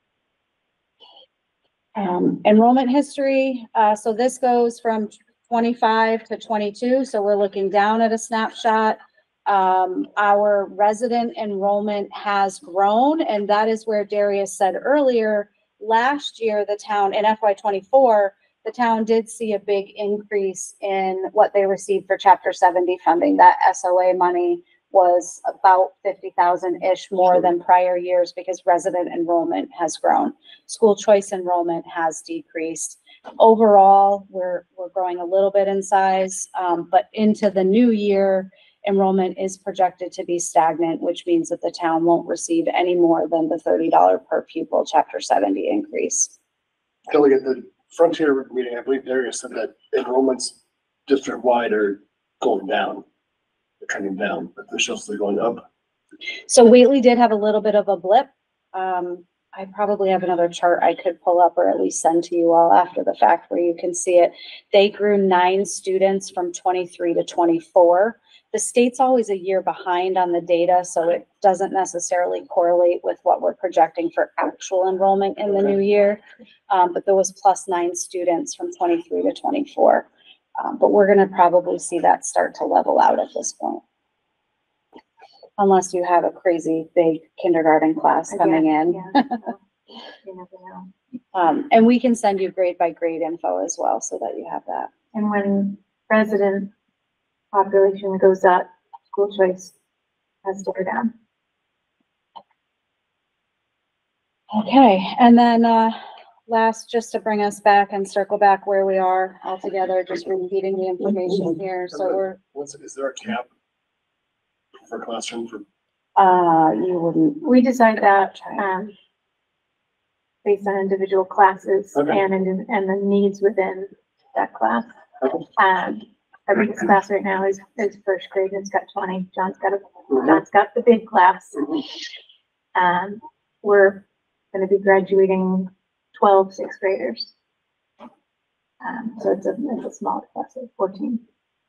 Enrollment history. So this goes from 25 to 22. So we're looking down at a snapshot. Our resident enrollment has grown, and that is where Darius said earlier, last year, the town in FY24, the town did see a big increase in what they received for Chapter 70 funding. That SOA money was about 50,000-ish more than prior years because resident enrollment has grown. School choice enrollment has decreased. Overall, we're growing a little bit in size, but into the new year, enrollment is projected to be stagnant, which means that the town won't receive any more than the $30 per pupil Chapter 70 increase. Kelly, at the Frontier meeting, I believe Darius said that enrollments district-wide are going down. They're trending down, but the shows they're going up. So Whately did have a little bit of a blip. I probably have another chart I could pull up or at least send to you all after the fact where you can see it. They grew 9 students from 23 to 24. The state's always a year behind on the data, so it doesn't necessarily correlate with what we're projecting for actual enrollment in the new year. But there was +9 students from 23 to 24. But we're gonna probably see that start to level out at this point. Unless you have a crazy big kindergarten class coming in. Yeah. You never know. And we can send you grade by grade info as well, so that you have that. And when resident population goes up, school choice has to go down. Okay, and then last, just to bring us back and circle back where we are all together, just repeating the information here. So Is there a cap for classroom for? You wouldn't. We decide that, based on individual classes Okay. and the needs within that class. Okay. Our biggest class right now is first grade, and it's got 20. John's got the big class. We're gonna be graduating 12 sixth graders. So it's a small class of 14.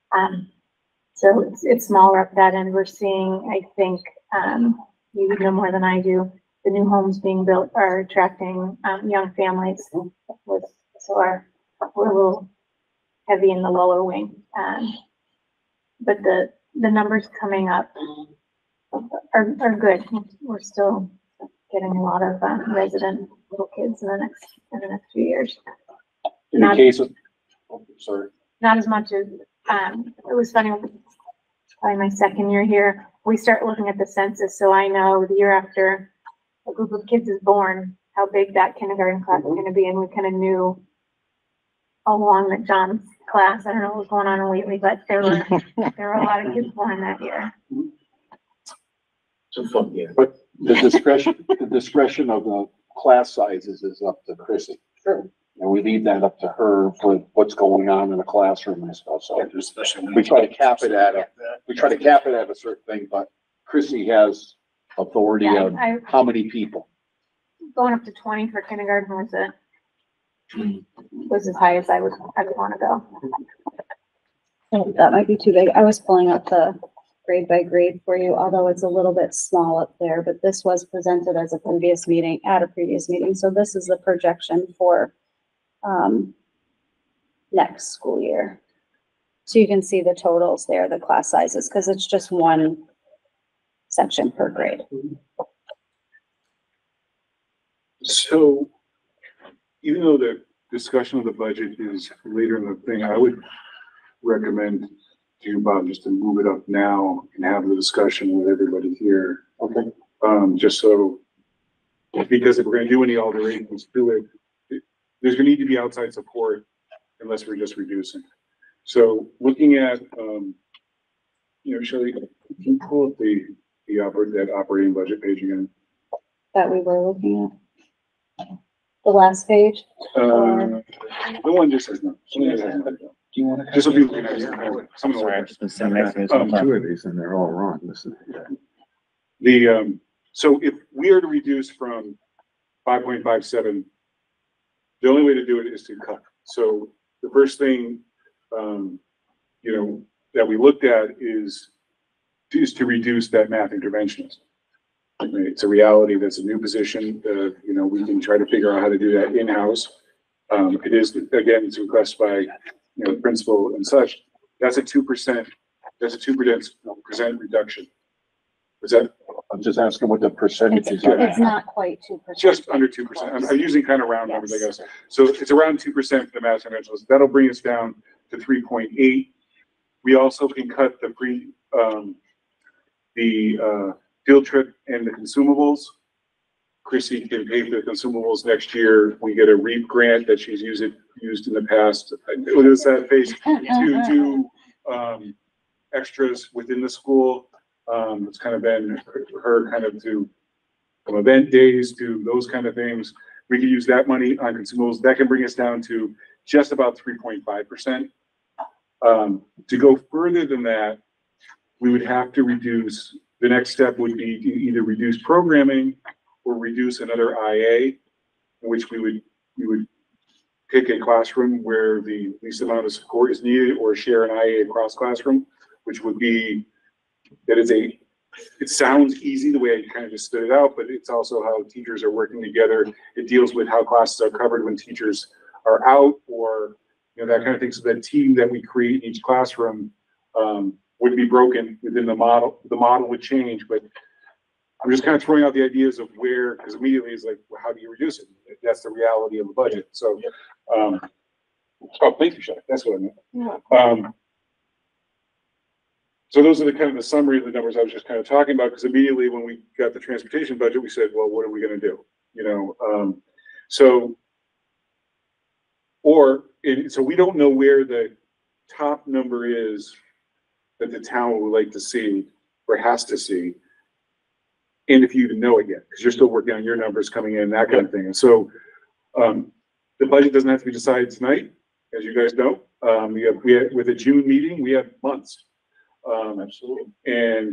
So it's smaller up that end. We're seeing, I think, you would know more than I do, the new homes being built are attracting, young families. So we're a little heavy in the lower wing. But the numbers coming up are good. We're still getting a lot of, resident little kids in the next few years. In the Not- case of, oh, sorry. Not as much as, it was funny, probably my second year here, we start looking at the census, so I know the year after a group of kids is born, how big that kindergarten class is gonna be, and we kind of knew along that John's class, I don't know what was going on in Whately, but there were a lot of kids born that year. It's a fun year. But the discretion of the class sizes is up to Chrissy. Sure. And we leave that up to her for what's going on in the classroom and stuff, so Especially. we try to cap it at a certain thing, but Chrissy has authority Yeah, on how many people. going up to 20 for kindergarten was as high as I would wanna go. Oh, that might be too big. I was pulling up the grade by grade for you, although it's a little bit small up there, but this was presented as a previous meeting, at a previous meeting. So this is the projection for, next school year. So you can see the totals there, the class sizes, because it's just one section per grade. So even though the discussion of the budget is later in the thing, I would recommend to you, Bob, just to move it up now and have the discussion with everybody here. Okay. Just so, because if we're gonna do any alterations to it, there's gonna need to be outside support unless we're just reducing. So looking at, Shelley, can you pull up that operating budget page again? That we were looking at. The last page. The one just says no. Something that has no. Do you want to? Just so people can understand. Some of the Sorry, I've words. just been sitting next to you. Two of these and they're all wrong. This is. So if we are to reduce from 5.57, the only way to do it is to cut. So the first thing, that we looked at is to reduce that math interventionist. It's a reality. That's a new position. We can try to figure out how to do that in-house. It is, again, it's requested by, the principal and such. That's a 2%. That's a 2% reduction. Is that I'm just asking what the percentages It's are. not quite 2%. just under 2%? I'm using kind of round numbers, I guess. So it's around 2% for the math interventionist. That'll bring us down to 3.8. We also can cut the field trip and the consumables. Chrissy can pay for the consumables next year. We get a REAP grant that she's used in the past. What is that phase? To do extras within the school. It's kind of been her kind of to from event days to those kind of things. We can use that money on consumables. That can bring us down to just about 3.5%. To go further than that, we would have to reduce. The next step would be to either reduce programming or reduce another IA, in which we would pick a classroom where the least amount of support is needed, or share an IA across classroom, which would be, it sounds easy the way I kind of just spit it out, but it's also how teachers are working together. It deals with how classes are covered when teachers are out, or that kind of thing. So that team that we create in each classroom would be broken within the model. The model would change, but I'm just kind of throwing out the ideas of where, because immediately it's like, well, how do you reduce it? That's the reality of the budget. So, thank you, Shelley. That's what I meant. So those are the kind of the summary of the numbers I was just kind of talking about, because immediately when we got the transportation budget, we said, well, what are we going to do? So we don't know where the top number is that the town would like to see or has to see. And if you even know it yet, because you're still working on your numbers coming in, that kind of thing. And so the budget doesn't have to be decided tonight, as you guys know. With a June meeting, we have months. Absolutely. And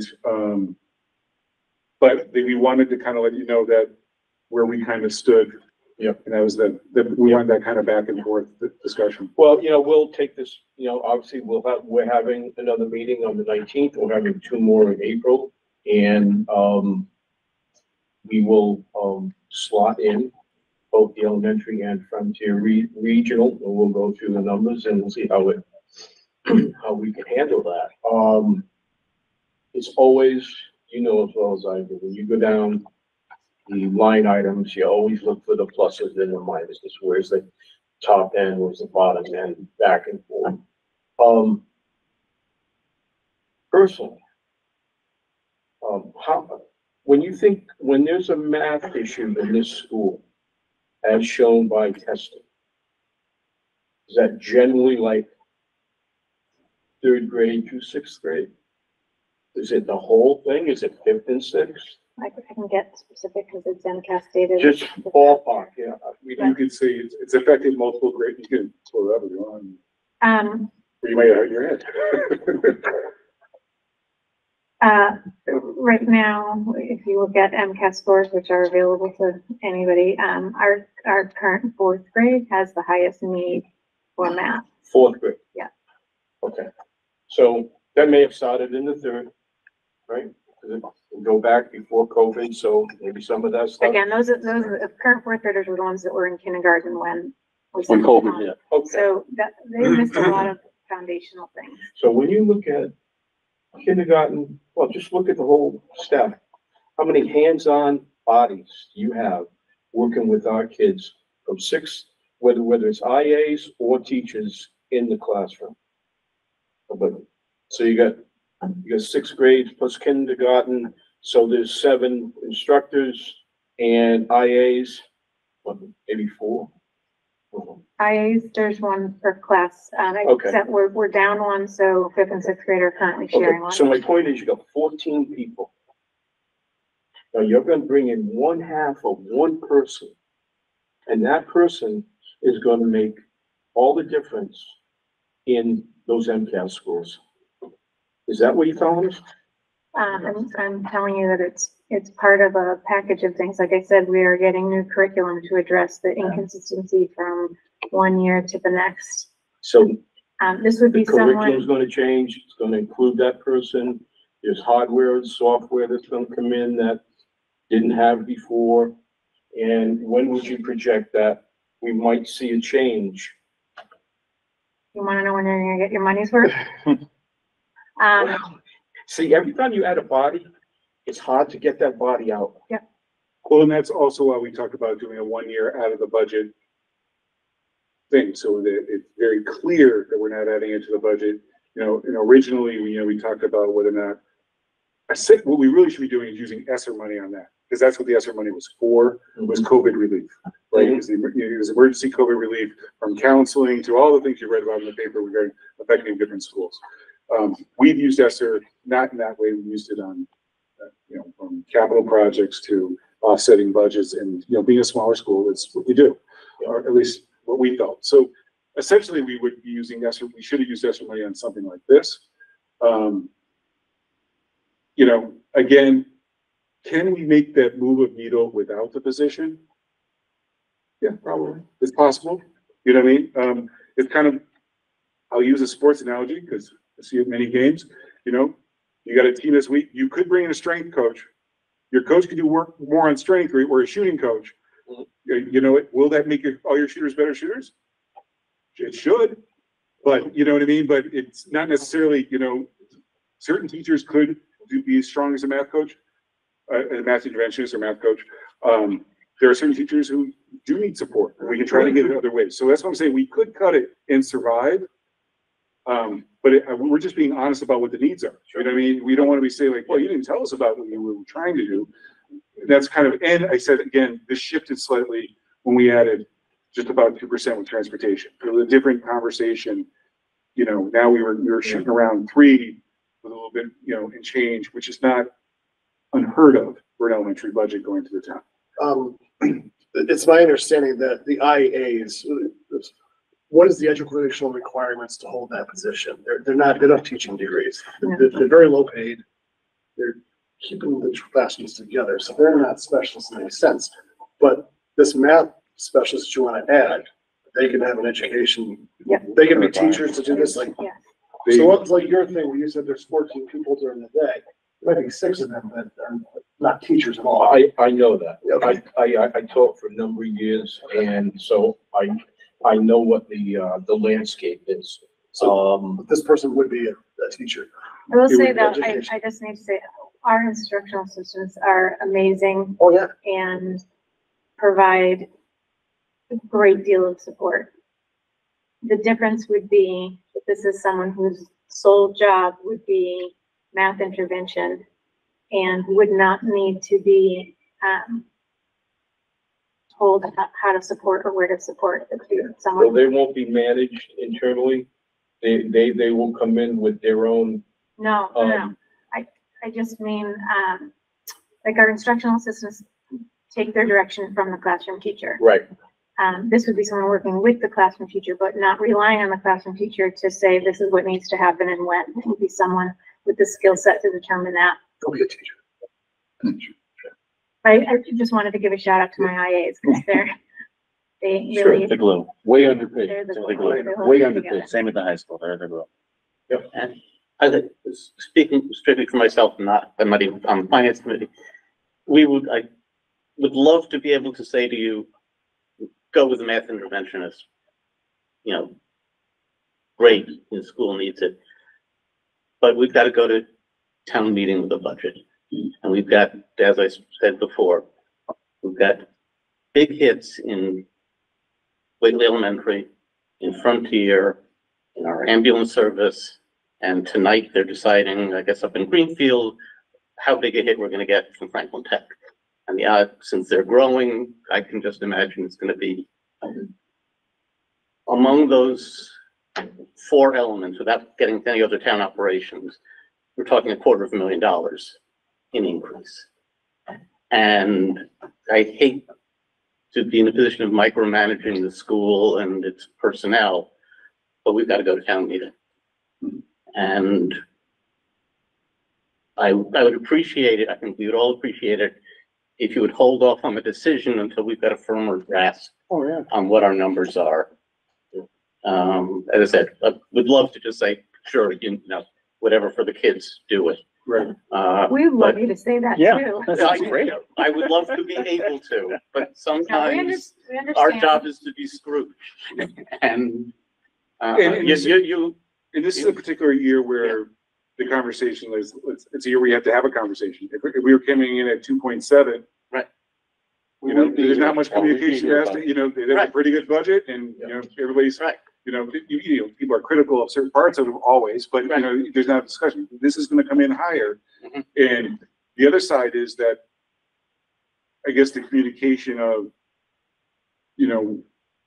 but we wanted to kind of let you know that where we kind of stood. Yep. And that was we wanted that kind of back and forth discussion. Well, we'll take this, obviously we're having another meeting on the 19th. We're having two more in April, and we will slot in both the elementary and Frontier Regional, and we'll go through the numbers and we'll see how we can handle that. It's always, as well as I do, when you go down the line items, you always look for the pluses and the minuses. Where's the top end, where's the bottom end, back and forth. personally, when there's a math issue in this school, as shown by testing, is that generally like third grade through sixth grade? Is it the whole thing? Is it fifth and sixth? I can get specific because it's MCAS data. Just ballpark, yeah. You could say it's affecting multiple grades. You can pull it up if you want. Or you might hurt your head. Right now, if you look at MCAS scores, which are available to anybody, our current fourth grade has the highest need for math. Fourth grade? Yeah. Okay. So that may have started in the third, right? Because it go back before COVID, so maybe some of that stuff. Again, those are the current fourth graders were the ones that were in kindergarten when. When COVID hit. Okay. So that, they missed a lot of foundational things. So when you look at kindergarten, well, just look at the whole staff. How many hands-on bodies do you have working with our kids from six, whether it's IAs or teachers in the classroom? So you got sixth grade plus kindergarten, so there's 7 instructors and IAs, what, maybe 4? There's one per class, Okay. except we're down one, so fifth and sixth grade are currently sharing one. So my point is, you got 14 people. Now you're gonna bring in one half of one person, and that person is gonna make all the difference in those MCAS schools. Is that what you're telling us? I'm telling you that it's part of a package of things. Like I said, we are getting new curriculum to address the inconsistency from one year to the next. So this would the be curriculum's someone, gonna change, it's gonna include that person. There's hardware and software that's gonna come in that didn't have before. And when would you project that we might see a change? you wanna know when you're gonna get your money's worth? Well, see, every time you add a body, it's hard to get that body out. Well, and that's also why we talked about doing a 1 year out of the budget thing, so that it's very clear that we're not adding it to the budget. And originally, we talked about whether or not, I said, what we really should be doing is using ESSER money on that, because that's what the ESSER money was for, was COVID relief, right? It was emergency COVID relief, from counseling to all the things you read about in the paper regarding affecting different schools. We've used ESSER not in that way. We used it on, from capital projects to offsetting budgets, and being a smaller school, it's what you do, or at least what we felt. So essentially, we would be using ESSER. We should have used ESSER money on something like this. Again, can we make that move of needle without the position? Yeah, probably. It's possible. You know what I mean? It's kind of, I'll use a sports analogy because I see it many games. You got a team this week. You could bring in a strength coach. Your coach could do work more on strength, or a shooting coach. Will that make all your shooters better shooters? It should, but you know what I mean? But it's not necessarily, certain teachers could be as strong as a math coach, a math interventionist or math coach. There are certain teachers who do need support. We can try to get it other ways. So that's what I'm saying. We could cut it and survive. But we're just being honest about what the needs are. You know what I mean? We don't want to be saying like, well, you didn't tell us about what you were trying to do. That's kind of, and I said, again, this shifted slightly when we added just about 2% with transportation. It was a different conversation. Now we were shooting around 3 with a little bit, and change, which is not unheard of for an elementary budget going to the town. It's my understanding that the IAs, what is the educational requirements to hold that position? They're not good enough teaching degrees. They're very low paid. They're keeping the classrooms together, so they're not specialists in any sense. But this math specialist you want to add, they can have an education. Yeah. They can be teachers to do this. Like, Yeah. so what's like your thing where you said there's 14 people during the day? There might be 6 of them that are not teachers at all. I know that. Okay. I taught for a number of years, and so I know what the landscape is. This person would be a teacher. I will say would be though, education. I just need to say, our instructional systems are amazing Oh, yeah. and provide a great deal of support. The difference would be that this is someone whose sole job would be math intervention and would not need to be, told how to support or where to support the student. So Someone, they won't be managed internally? They will come in with their own, no. I just mean, like our instructional assistants take their direction from the classroom teacher. right, This would be someone working with the classroom teacher, but not relying on the classroom teacher to say this is what needs to happen and when. It would be someone with the skill set to determine that. Go be a teacher. I just wanted to give a shout out to my IAs because they Sure, really, the glue. Way underpaid. they're the They're glue. the They hold Way it underpaid. together. Same with the high school, they're the glue. Yep. And I think, speaking strictly for myself, I'm not even on the finance committee, I would love to be able to say to you, go with the math interventionist. You know, great, the school needs it. But we've got to go to town meeting with a budget. And we've got, as I said before, we've got big hits in Whately Elementary, in Frontier, in our ambulance service. And tonight they're deciding, I guess up in Greenfield, how big a hit we're gonna get from Franklin Tech. And since they're growing, I can just imagine it's gonna be among those 4 elements, without getting to any other town operations, we're talking $250,000 in increase. And I hate to be in a position of micromanaging the school and its personnel, but we've got to go to town meeting. And I would appreciate it, I think we would all appreciate it, if you would hold off on the decision until we've got a firmer grasp on what our numbers are. As I said, I would love to just say, sure, you know, whatever for the kids, do it. Right. We would love you to say that Yeah. too. I would love to be able to, but No, we sometimes understand. our job is to be Scrooge. And, And you, And this is a particular year where the conversation is, it's a year where you have to have a conversation. If we were coming in at 2.7. Right. You know, there's not much communication, you know, they have a pretty good budget and, you know, everybody's, right. you know, people are critical of certain parts of it always, but, you know, there's not a discussion. This is gonna come in higher. Mhm. And the other side is that, I guess, the communication of, you know,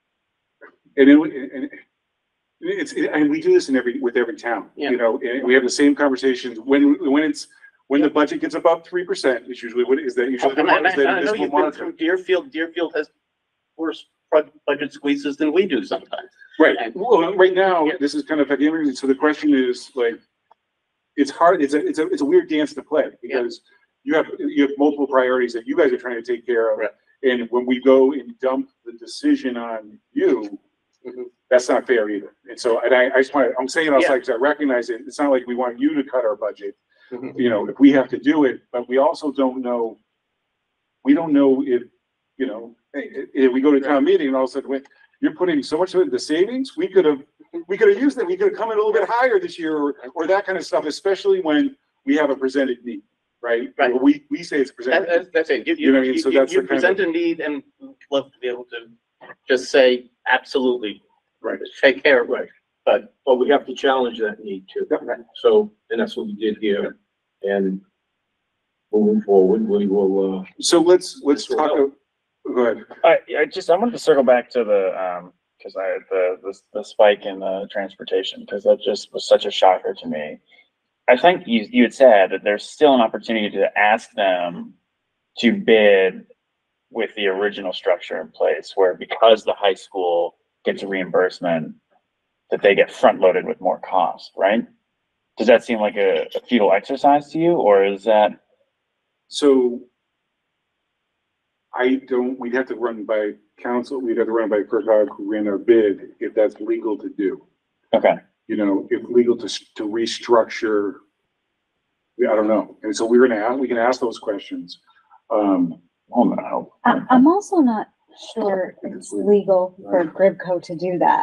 and we do this with every town, Yeah. you know, and we have the same conversations when the budget gets above 3%, it's usually, what is that usually? And I know you've been through Deerfield has worse budget squeezes than we do sometimes. Right, well, right now, this is kind of, so the question is like, it's hard, it's a weird dance to play, because you have multiple priorities that you guys are trying to take care of. Right. And when we go and dump the decision on you, that's not fair either. And so, and I just want to, I'm saying it outside because I recognize it. It's not like we want you to cut our budget. You know, if we have to do it, but we also don't know, we don't know if, you know, if we go to town meeting and all of a sudden, you're putting so much of the savings, we could have used that. We could have come in a little bit higher this year or that kind of stuff, especially when we have a presented need, right? Right. We say it's presented. That's it. You know what I mean? So that's you the kind present of, a need and we'd love to be able to just say, absolutely, right, take care of it. right. But we have to challenge that need too. So, and that's what we did here. And moving forward, we will, so let's talk, go ahead. I wanted to circle back to the, cause the spike in the transportation, cause that just was such a shocker to me. I think you had said that there's still an opportunity to ask them to bid with the original structure in place, where because the high school gets a reimbursement, that they get front loaded with more cost, right? Does that seem like a futile exercise to you, or is that? So we'd have to run by council, we'd have to run by FERCog who ran our bid, if that's legal to do. Okay. You know, if legal to restructure, I don't know. And so we can ask those questions. I'm also not sure it's legal for Gribco to do that.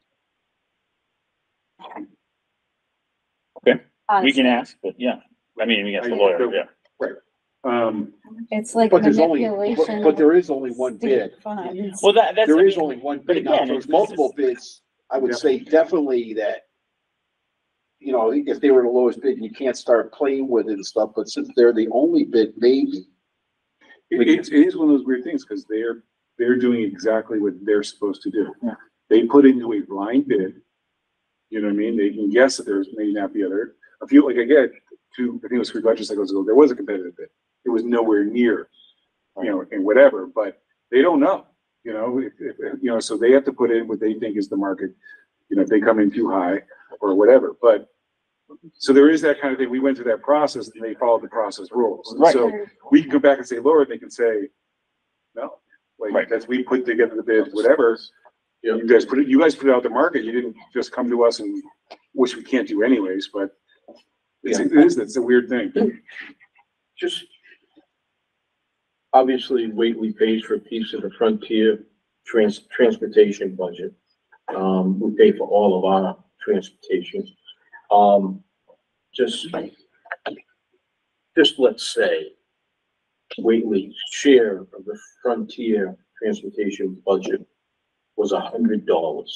Okay. We Honestly. can ask, but yeah, I mean, against the lawyer, yeah. Right. It's like But there's only, manipulation. but there is only one bid. Funds. Well, that's. There is only one but bid. Now, again, if there's it's- multiple bids, I would Yeah. say definitely that you know, if they were the lowest bid, you can't start playing with it and stuff, but since they're the only bid, maybe. It is one of those weird things, because they're doing exactly what they're supposed to do. Yeah. They put into a blind bid, you know what I mean? They can guess that there's may not be other, a few, like I get to, I think it was 3 budget cycles ago, there was a competitive bid. It was nowhere near, you know, and whatever, but they don't know, you know, if, you know, so they have to put in what they think is the market, you know, if they come in too high or whatever, but so there is that kind of thing. We went through that process and they followed the process rules. Right. So we can go back and say lower, they can say, no, like, Right. as we put together the bid, whatever. You guys put it out the market. You didn't just come to us, and which we can't do anyways, but it's a weird thing. Just, obviously, Whately pays for a piece of the Frontier transportation budget. We pay for all of our transportation. Just let's say Whately's share of the Frontier transportation budget was $100.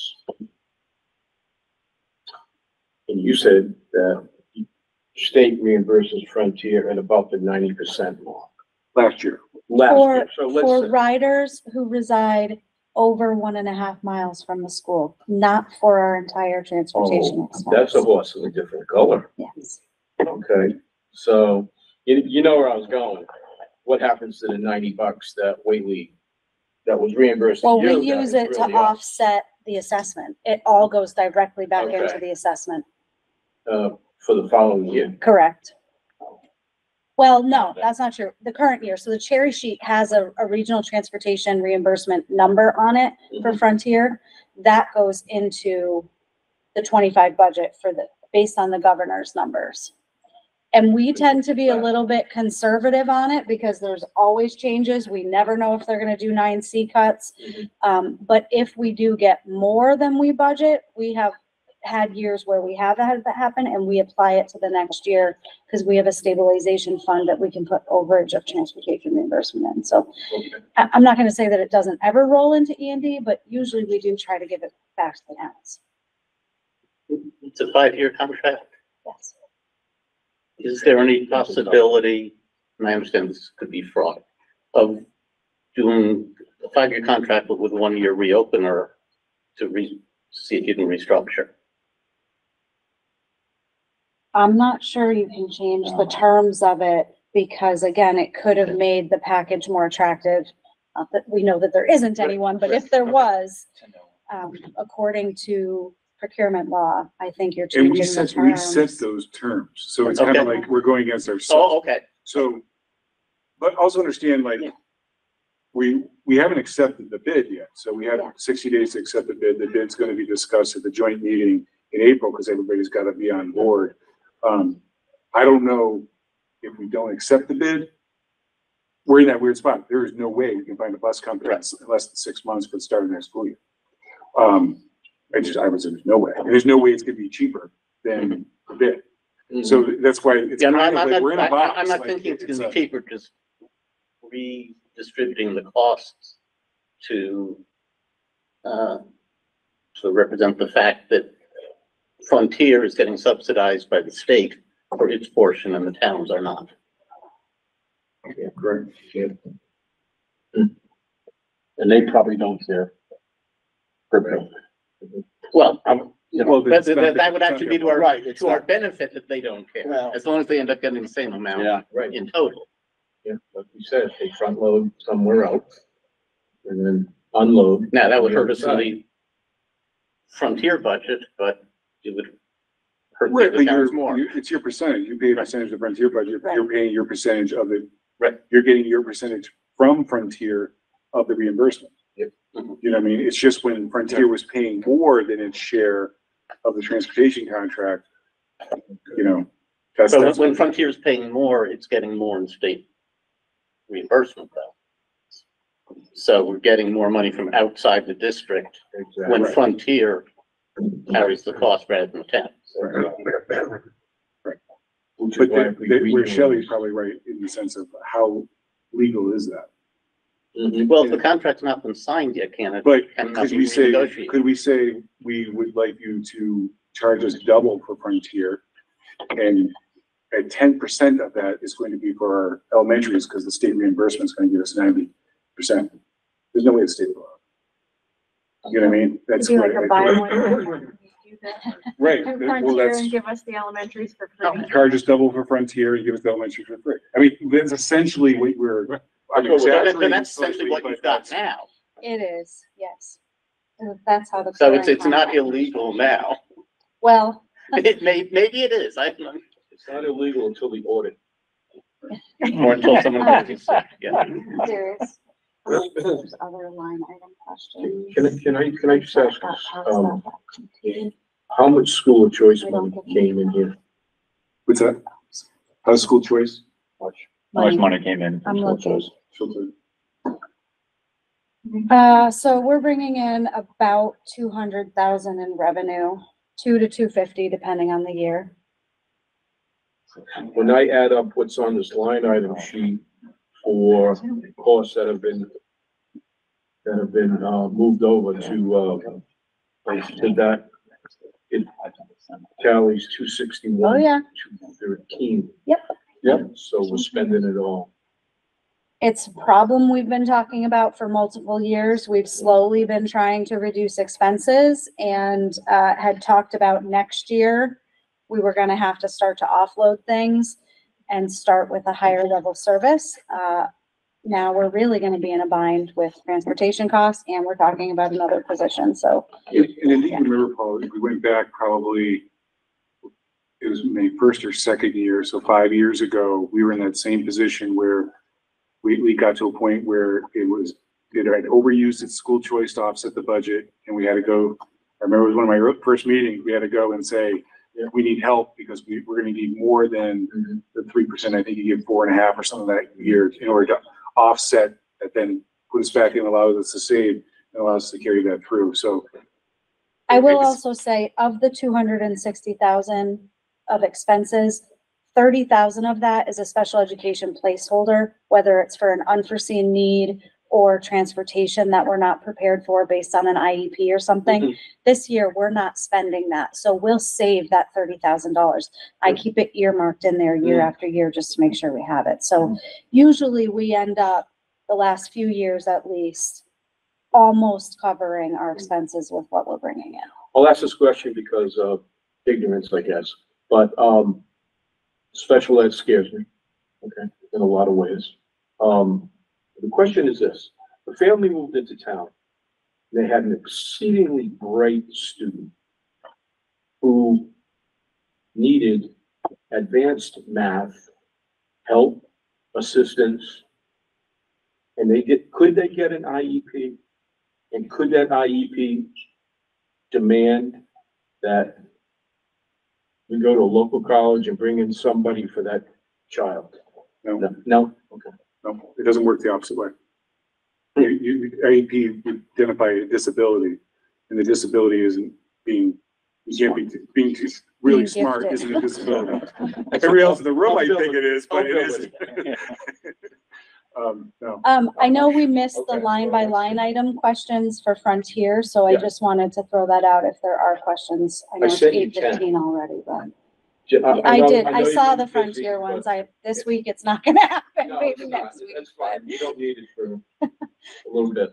And you said that state reimburses Frontier at about the 90% mark. Last year. So let's For say, riders who reside over 1.5 miles from the school, not for our entire transportation expense. that's a horse of a different color. Yes. Okay, so you know where I was going. What happens to the $90 that Whately, that was reimbursed? Well, to you, we use that it is to really us, offset the assessment. It all goes directly back into Okay. the assessment. For the following year. Correct. Well, no, that's not true. The current year. So the cherry sheet has a regional transportation reimbursement number on it for Frontier. That goes into the 25 budget based on the governor's numbers. And we tend to be a little bit conservative on it because there's always changes. We never know if they're gonna do 9C cuts. But if we do get more than we budget, we have had years where we have had that happen and we apply it to the next year because we have a stabilization fund that we can put overage of transportation reimbursement in. So I'm not gonna say that it doesn't ever roll into E&D, but usually we do try to give it back to the towns. It's a 5-year contract. Yes. Is there any possibility, and I understand this could be fraud, of doing a 5-year contract with 1-year reopener to see if you can restructure? I'm not sure you can change the terms of it because again, it could have made the package more attractive. Not that we know that there isn't anyone, but if there was, according to procurement law, I think you're And changing the we terms. set those terms. So it's kind of Okay. like we're going against ourselves. Oh, okay. So, but also understand, like, we haven't accepted the bid yet. So we have 60 days to accept the bid. The bid's going to be discussed at the joint meeting in April because everybody's got to be on board. I don't know if we don't accept the bid, we're in that weird spot. There is no way we can find a bus company in less than 6 months for the start of next school year. I would say there's no way. And there's no way it's going to be cheaper than the bid. So that's why it's Yeah, kind of like we're in a box. I'm not like, thinking it's gonna be cheaper, just redistributing the costs to represent the fact that Frontier is getting subsidized by the state for its portion and the towns are not. Yeah, correct. Yeah. And they probably don't care. Well, You know, Well, that would actually be to our, Right, it's to our not- benefit that they don't care, Well- as long as they end up getting the same amount Yeah. Right. in total. Yeah, like you said, they front load somewhere else and then unload. Now, that would on the hurt us in other the Frontier budget, but it would hurt Right, the but towns more. it's your percentage. You pay a percentage of the Frontier budget. Right. You're paying your percentage of it. Right. You're getting your percentage from Frontier of the reimbursement. Yep. You know what I mean? It's just when Frontier was paying more than its share of the transportation contract, you know, that's. So when Frontier is paying more, it's getting more in state reimbursement though. So we're getting more money from outside the district when Exactly. Frontier carries the cost rather than the town. Which is But why if we where regional- Shelley's probably right in the sense of how legal is that? Mhm. Well, if the contract's not been signed yet, can it? But Can it not could be we say, renegotiated? could we say we would like you to charge us double for Frontier And at 10% of that is going to be for our elementaries, because the state reimbursement is going to give us 90%. There's no way to stay below. You know what I mean? That's Do what. like a buy one. Right. And Well, Frontier that's, and give us the elementaries for free. charge us double for Frontier and give us the elementary for free. I mean, that's essentially what we're, I'm But exaggerating that's essentially slightly, what but you've got that's- now. It is, yes. That's how the. So current it's not contract- illegal now. Well, Maybe it is. I don't know. It's not illegal until the audit. Or until someone gets you sick, yeah. there's other line item questions. Can I just ask, how much school of choice money came in here? What's that? How's school choice? How much money came in? from I'm school looking. choice? Children. So we're bringing in about 200,000 in revenue, 2 to 250, depending on the year. When I add up what's on this line item sheet for costs that have been moved over to that, it tallies 261. Oh, yeah. 213. Yep. Yep, so we're spending it all. It's a problem we've been talking about for multiple years. We've slowly been trying to reduce expenses and had talked about next year. We were gonna have to start to offload things and start with a higher level service. Now we're really gonna be in a bind with transportation costs, and we're talking about another position, so. And then you remember, Paul, if we went back probably, it was maybe first or second year, so 5 years ago, we were in that same position where we got to a point where it had overused its school choice to offset the budget, and we had to go, I remember it was one of my first meetings, we had to go and say, we need help because we're gonna need more than the 3%. I think you give 4.5 or something that year in order to offset that, then put us back in, allows us to save and allows us to carry that through. So I will also say, of the 260,000 of expenses, 30,000 of that is a special education placeholder, whether it's for an unforeseen need or transportation that we're not prepared for based on an IEP or something. This year, we're not spending that, so we'll save that $30,000. I keep it earmarked in there year after year just to make sure we have it. So usually we end up, the last few years at least, almost covering our expenses with what we're bringing in. I'll ask this question because of ignorance, I guess, but, special ed scares me, okay, in a lot of ways. The question is this: the family moved into town. They had an exceedingly bright student who needed advanced math, help, assistance, and could they get an IEP? And could that IEP demand that we go to a local college and bring in somebody for that child? no, No? Okay. no, it doesn't work the opposite way. IEP would identify a disability, and the disability isn't being, you can't be, being really Being smart gifted. isn't a disability. Everybody else in the room might think it is, but it I'll go isn't. No. I know we missed the line by line item questions for Frontier, so I Yeah. just wanted to throw that out if there are questions. I know it's sent you 8:15 already, but I I did, know I you've saw been the busy, Frontier but- ones. This week it's not gonna happen, No, maybe it's not. next week. That's fine. You don't need it for a little bit.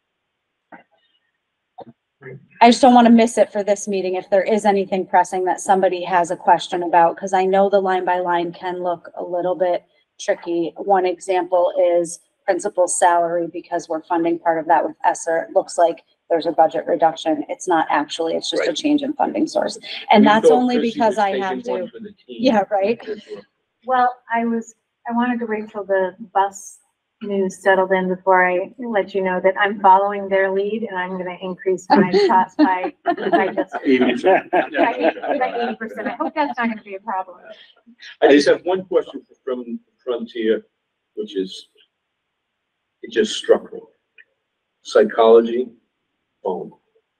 I just don't want to miss it for this meeting if there is anything pressing that somebody has a question about, because I know the line by line can look a little bit tricky. One example is principal's salary, because we're funding part of that with ESSER. It looks like there's a budget reduction. It's not actually, it's just a Right. change in funding source. And We that's thought only Chrissy because was I taking have one to. for the team. Yeah, right. Well, I wanted to wait till the bus news settled in before I let you know that I'm following their lead and I'm gonna increase my cost by just, 80%. yeah, 80%. I hope that's not gonna be a problem. I just have one question from Frontier, which is, it just struck me. Psychology phone.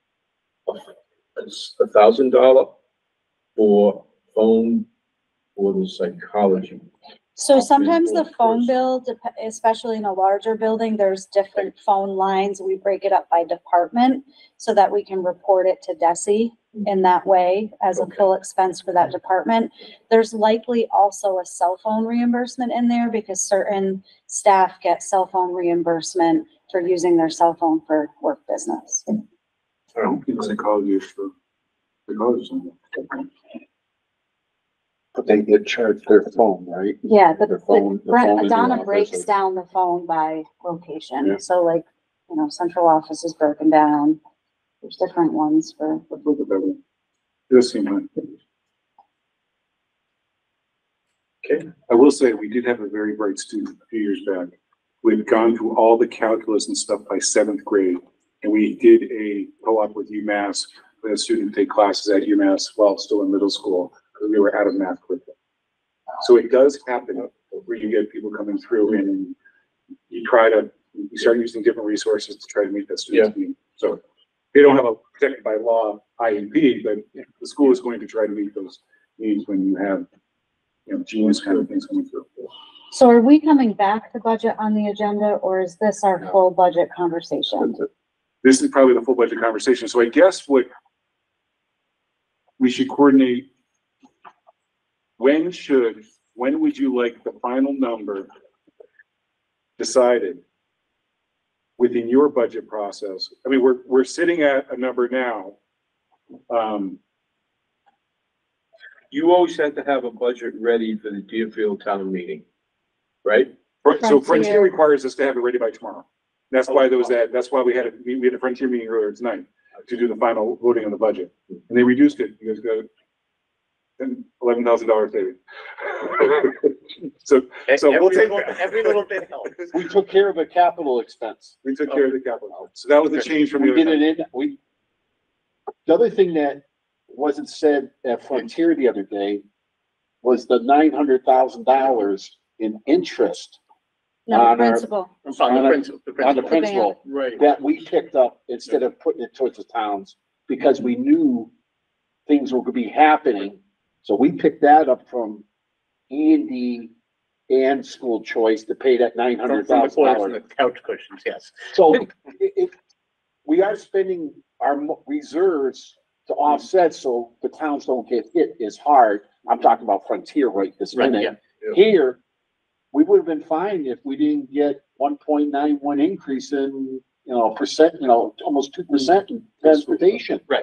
It's $1,000 for phone for the psychology. So sometimes the Phone phone person. bill, especially in a larger building, there's different phone lines. We break it up by department so that we can report it to DESI. in that way as a full expense for that department. There's likely also a cell phone reimbursement in there because certain staff get cell phone reimbursement for using their cell phone for work business. I don't think psychology for psychology. But they get charged their phone, right? Yeah, Their phone- the phone in the Donna office breaks is- down the phone by Yeah. location. So like, central office is broken down. There's different ones for. Let's look at that one. Does seem like. Okay. I will say, we did have a very bright student a few years back. We've gone through all the calculus and stuff by 7th grade. And we did a co-op with UMass, with a student take classes at UMass while still in middle school, because we were out of math curriculum. So it does happen where you get people coming through and you start using different resources to try to meet that student's need. So they don't have a protected by law IEP, but the school is going to try to meet those needs when you have, genius kind of things coming through. So are we coming back to budget on the agenda, or is this our full budget conversation? This is probably the full budget conversation. So I guess what we should coordinate, when would you like the final number decided within your budget process? I mean, we're sitting at a number now. You always had to have a budget ready for the Deerfield town meeting, right? So Frontier requires us to have it ready by tomorrow. That's why that's why we had a Frontier meeting earlier tonight to do the final voting on the budget. And they reduced it. You guys got $11,000 savings. So we'll take that. Every little bit helps. We took care of a capital expense. We took care of the capital. So that was the change from We the did other. it the other thing that wasn't said at Frontier the other day was the $900,000 in interest No, on our- principal. on the principal Right. that we picked up instead of putting it towards the towns because we knew things were gonna be happening. So we picked that up from E&D and school choice to pay that From the $900,000. couch cushions, yes. So we are spending our reserves to offset so the towns don't get hit as hard. I'm talking about Frontier right this Right, minute. yeah. Here, we would have been fine if we didn't get 1.91 increase in, percent, almost 2% in transportation. Right.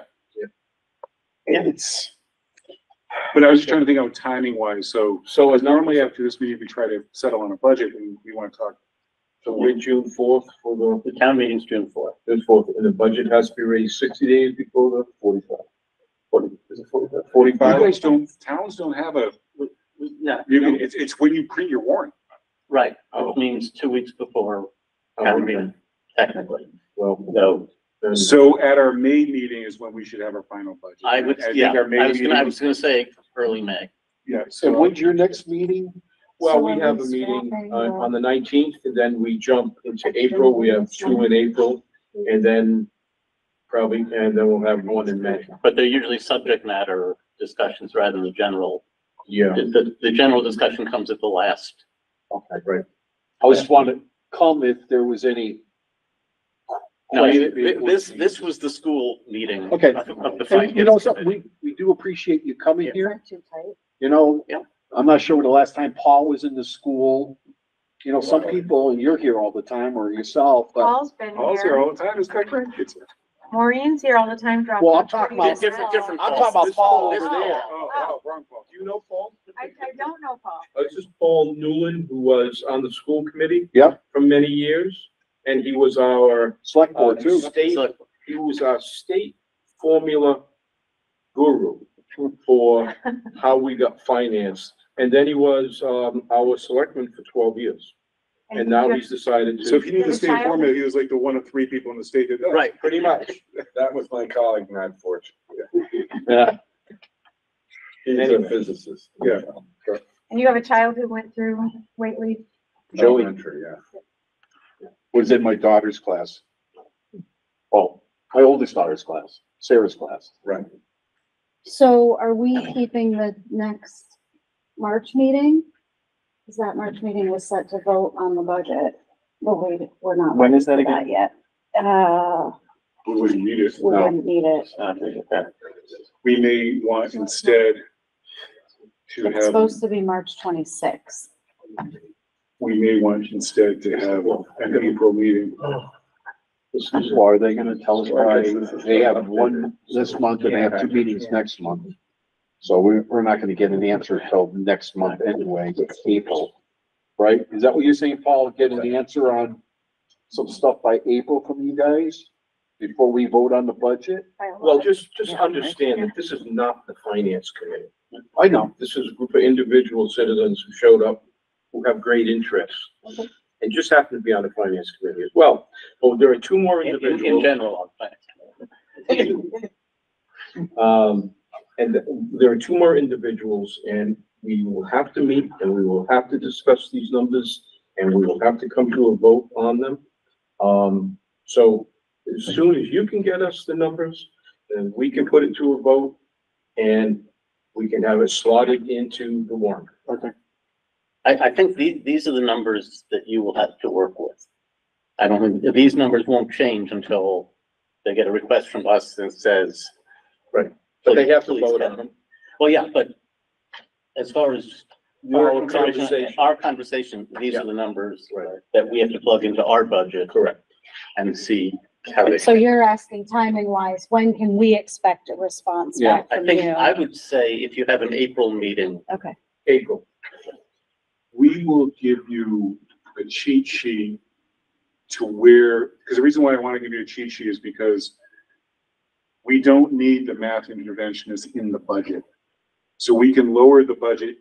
And it's, But I was just trying to think out timing wise. So as normally after this meeting, we try to settle on a budget and we want to talk. So we're June 4th for The town meeting's June 4th. June 4th, and the budget has to be ready 60 days before the 45. 40, is it 45? You 45? guys towns don't have Yeah, it's when you print your warrant. right. Oh. It means 2 weeks before town meeting, technically. Well, So then, So at our May meeting is when we should have our final budget. I would, think yeah, our May I was meeting- gonna say early May. Yeah, so so when's your next meeting? well, So we are have we a meeting scrapping on the 19th, and then we jump into April. We have 2 in April, and then we'll have 1 in May. But they're usually subject matter discussions rather than general. Yeah, The general discussion comes at the last. Okay, right. I just wanted to come if there was any. No, this was the school meeting. Okay. Of the And finance something, committee. we do appreciate you coming here. Not too tight. Yeah. I'm not sure when the last time Paul was in the school. Some people, and you're here all the time, or yourself, but, Paul's been Paul's here here. all the time. It's got grandkids here. Maureen's here all the time dropping. Well, I'm off talking treats about as different well. I'm talking about Paul This over Paul. there. Wrong Paul. Do you know Paul? I don't know Paul. This is Paul Newland, who was on the school committee. Yep. For many years, and he was our Select board too. he was our state formula guru for how we got financed. And then he was, our selectman for 12 years. And now he's decided So if to, you need the state formula, he was like the one of 3 people in the state that does. Right. pretty much. That was my colleague, Matt Fortune. Yeah. He's a Anyway. physicist. Yeah. And you have a child who went through Whately. Joey Elementary, yeah. was in my daughter's class. Well, my oldest daughter's class, Sarah's class. Right. So are we keeping the next March meeting? Because that March meeting was set to vote on the budget. Well, we're not. When is that ready for again? Yet. we wouldn't need it. we wouldn't need it. We may want instead to It's have, supposed to be March 26th. we may want instead to have an April meeting. Or are they gonna tell us, all right, they have one this month and they have two meetings next month? So we're not gonna get an answer till next month anyway, it's April, right? Is that what you're saying, Paul? Get an answer on some stuff by April from you guys before we vote on the budget? Well, just understand that this is not the finance committee. I know. This is a group of individual citizens who showed up, who have great interests. And just happen to be on the finance committee as well. Oh, there are two more In individuals. general, And there are two more individuals, and we will have to meet and we will have to discuss these numbers and we will have to come to a vote on them. So as soon as you can get us the numbers, then we can put it to a vote and we can have it slotted into the warrant. Okay. I think these are the numbers that you will have to work with. I don't think, these numbers won't change until they get a request from us that says. Right. But they have to please vote have on them. Well, yeah, but as far as Your conversation. our conversation, these are the numbers Right. that we have to plug into our budget. Correct. And see how they. So you're asking timing wise, when can we expect a response Yeah, back I from think, you? I would say if you have an April meeting, Okay, April. We will give you a cheat sheet to where, because the reason why I want to give you a cheat sheet is because we don't need the math interventionist in the budget. So we can lower the budget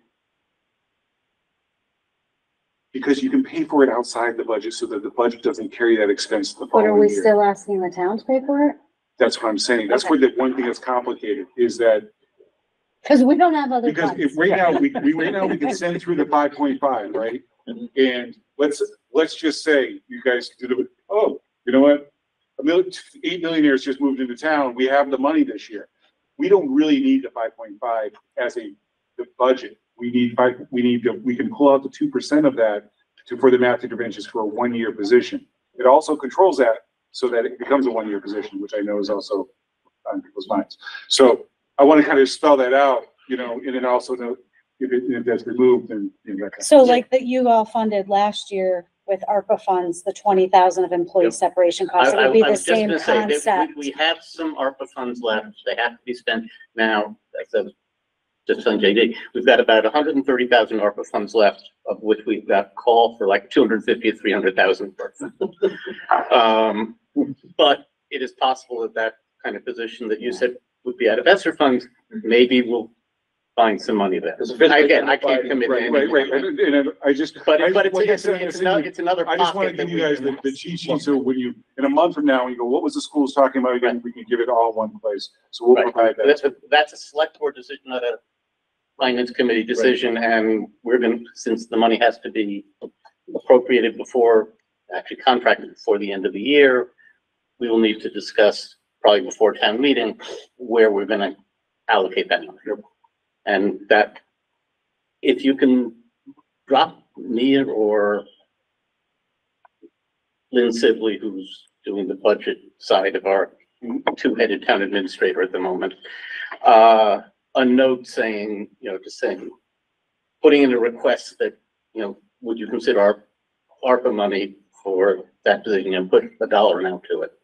because you can pay for it outside the budget so that the budget doesn't carry that expense the but are following we year. still asking the town to pay for it? That's what I'm saying. That's where the one thing that's complicated is that, Cause we don't have other because funds. if right now, we can send through the 5.5, right? And let's just say you guys did it, oh, you know what? 8 millionaires just moved into town. We have the money this year. We don't really need the 5.5 as the budget. We can pull out the 2% of that for the math interventions for a 1-year position. It also controls that so that it becomes a 1-year position, which I know is also on people's minds. So I want to kind of spell that out, and then also know if that's removed, then. So like that you all funded last year with ARPA funds, the 20,000 of employee Yep. separation costs, it would be I the was just same gonna say that concept. we have some ARPA funds left. They have to be spent now. As I said, just on JD, we've got about 130,000 ARPA funds left, of which we've got call for like 250 to 300,000. But it is possible that kind of position that you said would be out of ESSER funds, maybe we'll find some money there. Again, I can't commit to Right. anything. And I just. But like I it's said, it's another I just want to pocket give you that guys we- the cheat sheet, so when you, in a month from now, you go, what was the schools talking about again? We can give it all in one place. So we'll Right. provide that. That's a select board decision, not a finance committee decision, and we're gonna, since the money has to be appropriated before, actually contracted before the end of the year, we will need to discuss probably before town meeting where we're gonna allocate that money. And that, if you can drop me or Lynn Sibley, who's doing the budget side of our two-headed town administrator at the moment, a note saying, just saying, putting in a request that, would you consider our ARPA money for that position and put a dollar amount to it?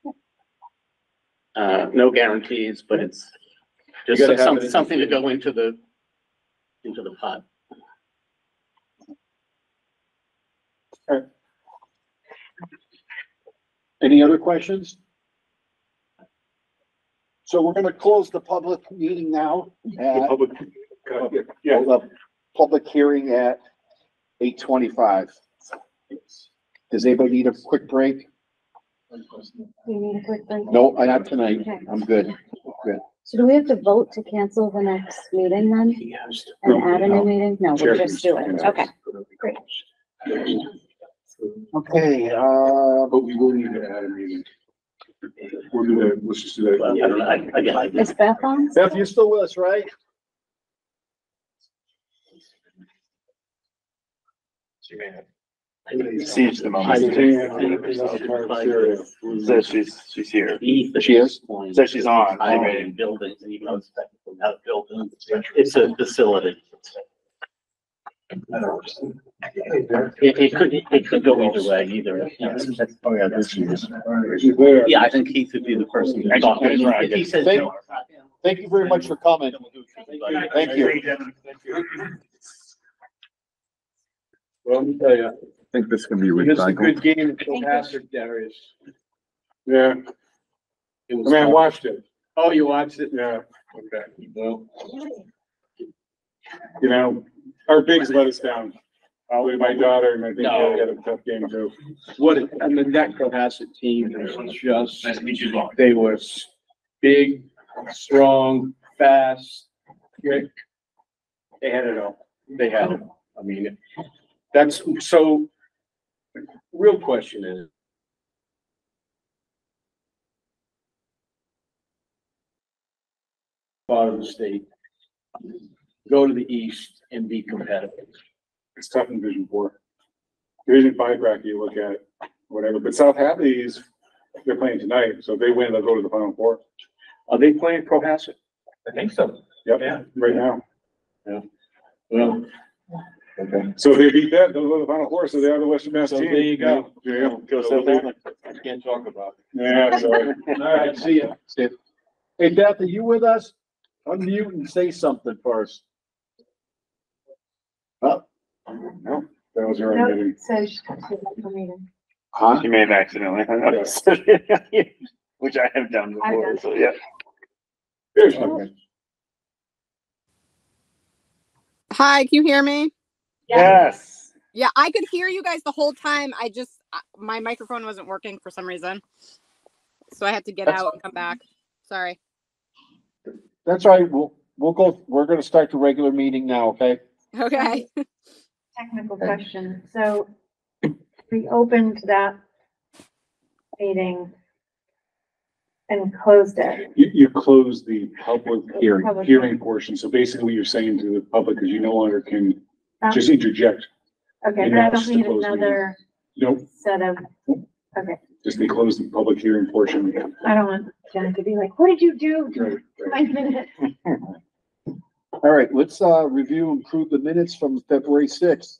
No guarantees, but it's just You gotta have it in something to the- go into the pot. Any other questions? So we're gonna close the public meeting now. The public, yeah, The public hearing at 8:25. Does anybody need a quick break? Do you need a quick break? No, not tonight. Okay. I'm good. So do we have to vote to cancel the next meeting then? And add a new meeting? No, we'll just do it. Okay, great. Okay, but we will need to add a meeting. We'll do that, let's just do that. I don't know, again, Is Beth on? Beth, you still with us, right? Siege the moment. Says she's here. She is? Says she's on. I mean, buildings, and even though it's technically not a building, it's a facility. It could go either way, either. Oh, yeah, this is. Yeah, I think Keith would be the person to talk. If he says no. Thank you very much for coming. Thank you. Well, let me tell you, I think this can be it's a recycled. good game in Cohasset, Darius. Yeah, It I was mean, I fun. watched it, Oh, you watched it? yeah, Okay, well, you know, our bigs let us down. With my daughter, and I think they had a tough game too. I mean, that Cohasset team was just, they were big, strong, fast, quick. They had it all. They had it. I mean, that's, so, real question is, bottom of the state, go to the east and be competitive. It's tough in Division 4. Division 5 bracket, you look at it, whatever, but South Hadley's, they're playing tonight, so if they win, they'll go to the Final Four. Are they playing Cohasset? I think so. Yep, Yeah. right now. Well, Okay. So if they beat that, they'll go to the Final Four, so they are the Western Mass so team. there you go. Yeah. Go South Hadley. I can't talk about Yeah, so. it. All right, see ya. Hey, Beth, are you with us? Unmute and say something first. No, that was her own meeting. So she's at the meeting. Huh? She may have accidentally hung up, which I have done before, so yeah. There's one. Hi, can you hear me? Yes. Yeah, I could hear you guys the whole time. My microphone wasn't working for some reason. So I had to get out and come back. Sorry. That's all right. We'll go, we're gonna start the regular meeting now, okay? Okay. Technical question. So we opened that meeting and closed it. You close the public Public hearing portion, so basically what you're saying to the public is you no longer can Um, just interject. Okay, you but I know, don't just to need close the meeting. another Nope, set of, okay. just they close the public hearing portion. I don't want Jen to be like, what did you do to Right, my minute? All right, let's, review and approve the minutes from February 6th.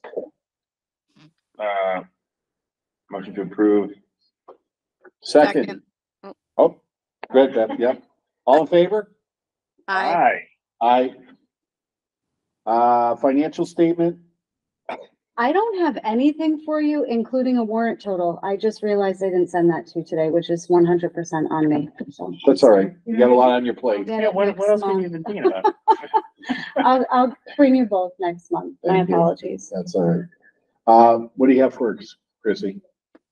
Motion to approve. Second. Oh, good, Beth, yeah. All in favor? Hi. Aye. Financial statement? I don't have anything for you, including a warrant total. I just realized I didn't send that to you today, which is 100% on me. So That's all right. You got a lot on your I'll plate. get Yeah, it what next else have you month. been thinking about? I'll bring you both next month. My Thank you. apologies. That's all right. What do you have for us, Chrissy?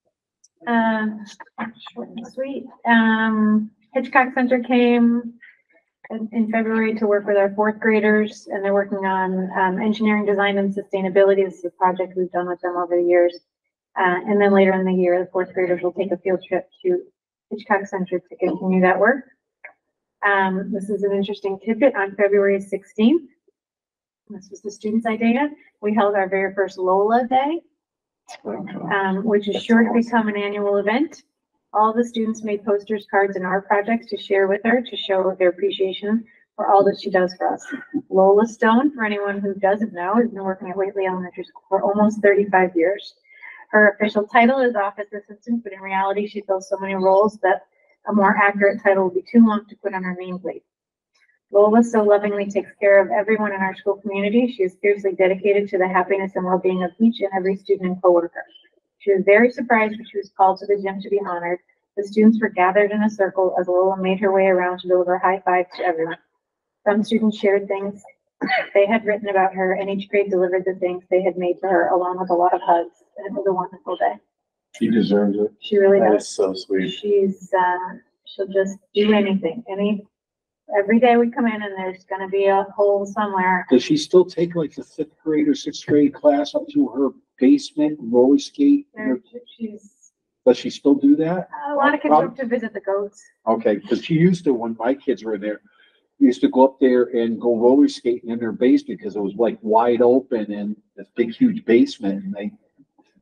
Short and sweet. Hitchcock Center came in February to work with our fourth graders, and they're working on, engineering, design, and sustainability. This is a project we've done with them over the years. And then later in the year, the fourth graders will take a field trip to Hitchcock Center to continue that work. This is an interesting tidbit. On February 16th, this was the students' idea, we held our very first Lola Day, which is sure to become an annual event. All the students made posters, cards, and art projects to share with her to show their appreciation for all that she does for us. Lola Stone, for anyone who doesn't know, has been working at Whately Elementary School for almost 35 years. Her official title is office assistant, but in reality, she fills so many roles that a more accurate title would be too long to put on her nameplate. Lola so lovingly takes care of everyone in our school community. She is fiercely dedicated to the happiness and well-being of each and every student and coworker. She was very surprised when she was called to the gym to be honored. The students were gathered in a circle as Lola made her way around to deliver high fives to everyone. Some students shared things they had written about her, and each grade delivered the things they had made to her, along with a lot of hugs. And it was a wonderful day. She deserves it. She really That does. is so sweet. She'll just do anything. Every day we come in and there's gonna be a hole somewhere. Does she still take like the 5th grade or 6th grade class up to her basement, roller skate? Does she still do that? A lot of kids go up to visit the goats. Okay, because she used to, when my kids were there, used to go up there and go roller skating in their basement because it was like wide open and this big, huge basement. And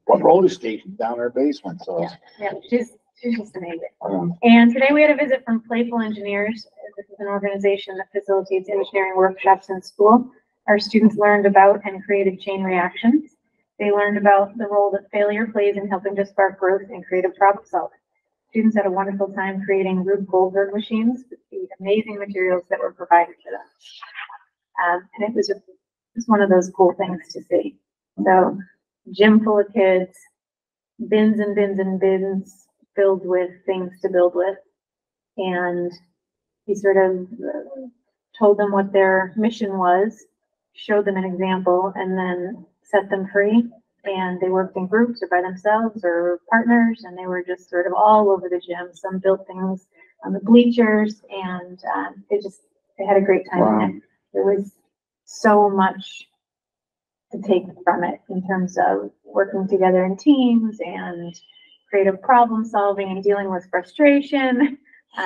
roller station down our basement, so. Yeah, she's just amazing. And today we had a visit from Playful Engineers. This is an organization that facilitates engineering workshops in school. Our students learned about and created chain reactions. They learned about the role that failure plays in helping to spark growth and creative problem solving. Students had a wonderful time creating Rube Goldberg machines with the amazing materials that were provided to them. And it was one of those cool things to see. So, gym full of kids, bins and bins and bins filled with things to build with. And he sort of told them what their mission was, showed them an example, and then set them free. And they worked in groups or by themselves or partners, and they were just sort of all over the gym. Some built things on the bleachers, and they had a great time. Wow. And there was so much to take from it in terms of working together in teams and creative problem solving and dealing with frustration.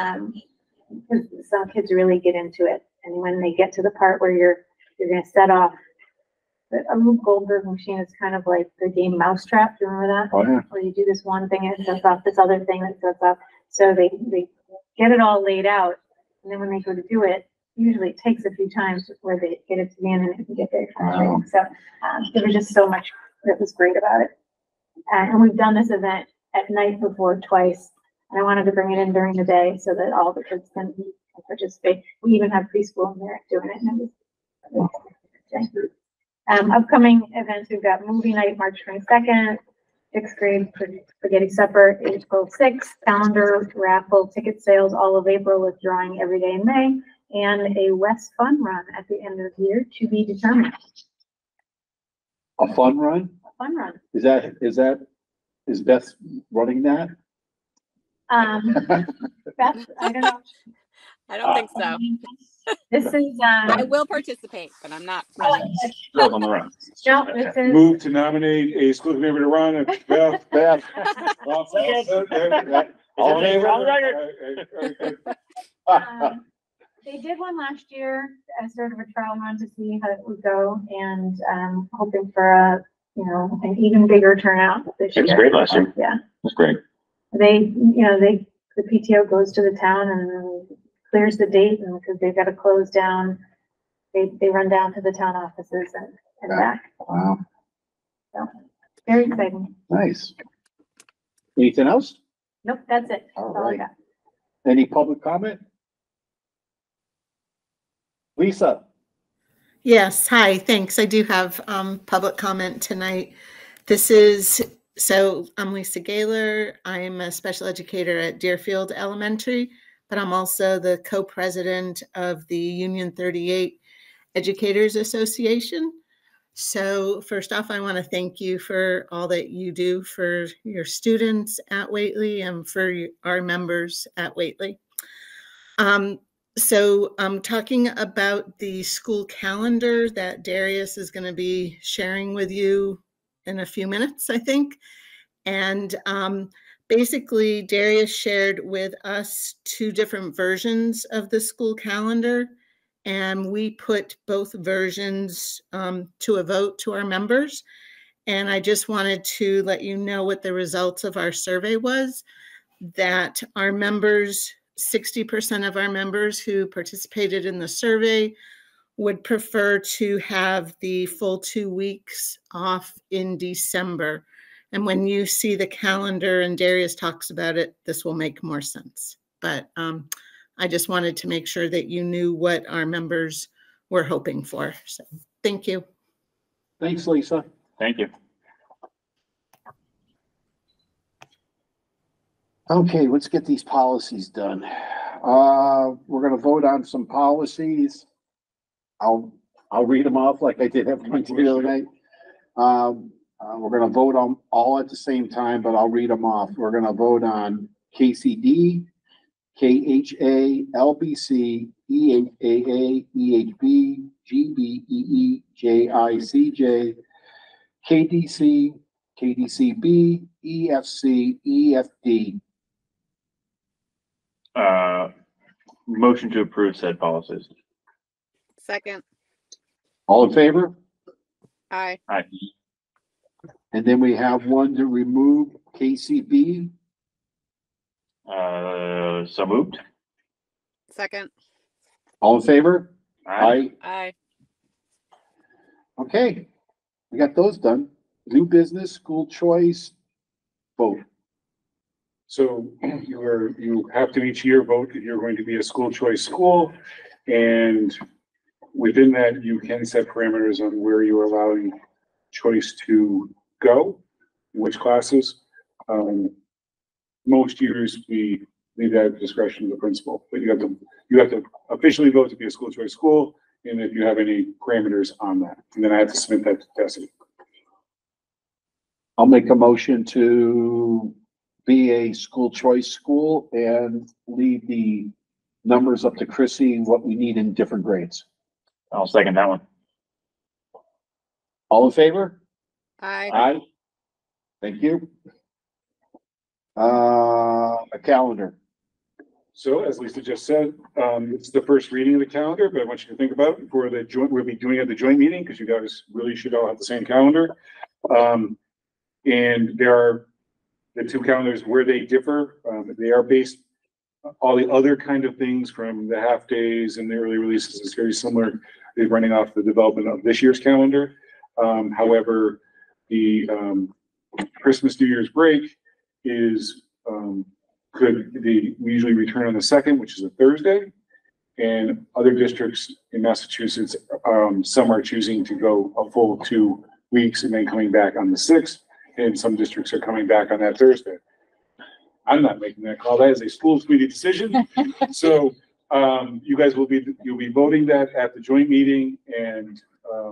Some kids really get into it, and when they get to the part where you're going to set off, a Rube Goldberg machine is kind of like the game Mousetrap. Do you remember that? Oh, yeah. Where you do this one thing and it sets off this other thing that sets off. So they get it all laid out, and then when they go to do it, usually it takes a few times before they get it to the end, and it can get very frustrating. Wow. So there was just so much that was great about it. And we've done this event at night before twice, and I wanted to bring it in during the day so that all the kids can participate. We even have preschool in there doing it, and it was upcoming events, we've got movie night March 22nd, 6th grade spaghetti supper April 6th, calendar raffle ticket sales all of April with drawing every day in May, and a West Fun Run at the end of the year to be determined. A fun run? A fun run. Is Beth running that? Beth, I don't know. I don't think so. This is, I will participate, but I'm not running. Girls on the run. no, this is, Move to nominate a school committee to run. Beth. Beth. All All in favor? they did one last year as sort of a trial run to see how it would go, and hoping for an even bigger turnout this year. It was great last year. Yeah. It was great. The PTO goes to the town and clears the date, and because they've got to close down, they run down to the town offices and back. Wow, So very exciting. nice. Anything else? Nope, that's it. That's All all I right. got. Any public comment? Lisa? Yes, hi, thanks. I do have public comment tonight. I'm Lisa Gaylor. I'm a special educator at Deerfield Elementary, but I'm also the co-president of the Union 38 Educators Association. So first off, I want to thank you for all that you do for your students at Whately and for our members at Whately. So I'm talking about the school calendar that Darius is going to be sharing with you in a few minutes, I think. And basically, Darius shared with us two different versions of the school calendar, and we put both versions to a vote to our members. And I just wanted to let you know what the results of our survey was, that our members, 60% of our members who participated in the survey would prefer to have the full 2 weeks off in December. And when you see the calendar and Darius talks about it, this will make more sense. But I just wanted to make sure that you knew what our members were hoping for. So thank you. Thanks, Lisa. Thank you. Okay, let's get these policies done. We're gonna vote on some policies. I'll read them off like I did everyone the other night. We're gonna vote on all at the same time, but I'll read them off. We're gonna vote on KCD, KHA, LBC, EHAA, EHB, GBEE, JICJ, KDC, KDCB, EFC, EFD. Motion to approve said policies. Second. All in favor? Aye. Aye. And then we have one to remove KCB. So moved. Second. All in favor? Aye. Aye. Okay, we got those done. New business, school choice, vote. So you have to each year vote if you're going to be a school choice school. And within that, you can set parameters on where you're allowing choice to go, which classes. Most years we leave that at the discretion of the principal, but you have to officially vote to be a school choice school. And if you have any parameters on that, and then I have to submit that to Tessie. I'll make a motion to be a school choice school and leave the numbers up to Chrissy, what we need in different grades. I'll second that one. All in favor? Aye. Aye. Thank you. A calendar. So as Lisa just said, it's the first reading of the calendar, but I want you to think about it for the joint, we'll be doing it at the joint meeting because you guys really should all have the same calendar. And there are the two calendars where they differ. They are based, all the other kind of things from the half days and the early releases is very similar. They're running off the development of this year's calendar. However, the Christmas, New Year's break is, we usually return on the 2nd, which is a Thursday. And other districts in Massachusetts, some are choosing to go a full 2 weeks and then coming back on the 6th. And some districts are coming back on that Thursday. I'm not making that call. That is a school committee decision. So you guys you'll be voting that at the joint meeting. And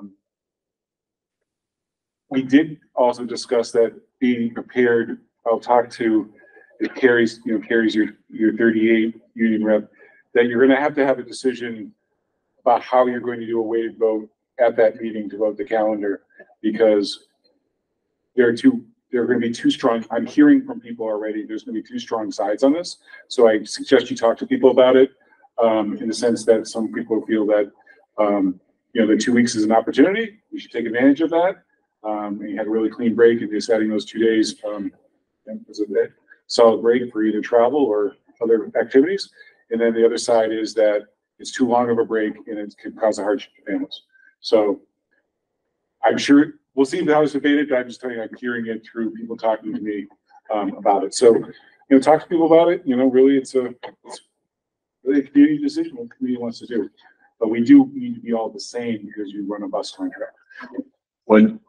we did also discuss that being prepared. I'll talk to Carrie's your 38 union rep, that you're going to have a decision about how you're going to do a weighted vote at that meeting to vote the calendar, because there are going to be two strong, I'm hearing from people already, there's going to be two strong sides on this. So I suggest you talk to people about it, in the sense that some people feel that, the 2 weeks is an opportunity. We should take advantage of that. And you had a really clean break and just adding those 2 days, was a solid break for either travel or other activities. And then the other side is that it's too long of a break and it could cause a hardship to families. So I'm sure we'll see how it's debated, but I'm just telling you, I'm hearing it through people talking to me about it. So, talk to people about it. Really, it's really a community decision what the community wants to do. But we do need to be all the same because you run a bus contract. When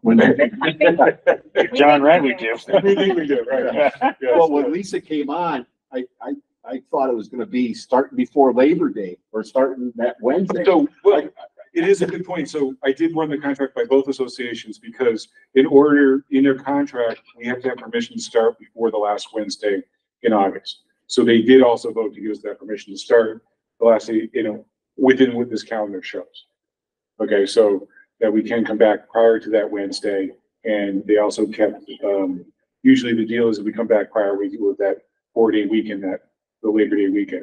John Red, we do. We think we do, right? Yes. Well, when Lisa came on, I thought it was gonna be starting before Labor Day or starting that Wednesday. So, it is a good point. So I did run the contract by both associations because in their contract, we have to have permission to start before the last Wednesday in August. So they did also vote to give us that permission to start the last day, within what this calendar shows. Okay, so that we can come back prior to that Wednesday. And they also kept, usually the deal is if we come back prior, we do with that 4-day weekend, the Labor Day weekend.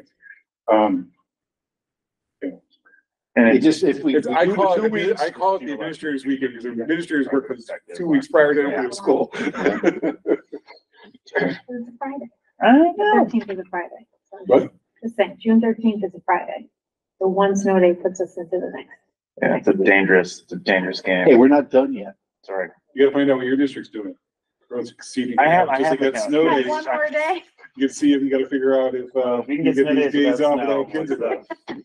And It just, if we. I call it the administrator's weekend because the administrators work 2 weeks prior to opening school. It's a Friday. I know. 13th is a Friday. What? Just saying, June 13th is a Friday. So one snow day puts us into the next. Yeah, it's a dangerous game. Hey, we're not done yet. Sorry. You gotta find out what your district's doing. I have like that snow calendar. days. One more day. You can see if you gotta figure out if, We can you get get these days off snow. without kids around.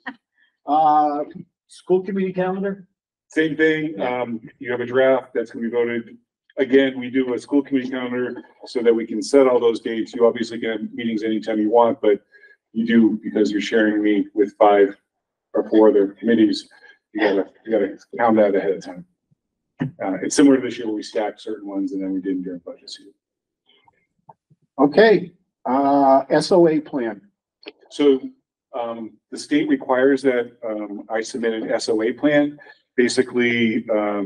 School committee calendar? Same thing, you have a draft that's gonna be voted. Again, we do a school committee calendar so that we can set all those dates. You obviously can have meetings anytime you want, but you do, because you're sharing me with 5 or 4 other committees, you gotta count that ahead of time. It's similar to this year where we stacked certain ones and then we didn't during budget season. Okay, SOA plan. So, the state requires that, I submit an SOA plan. Basically,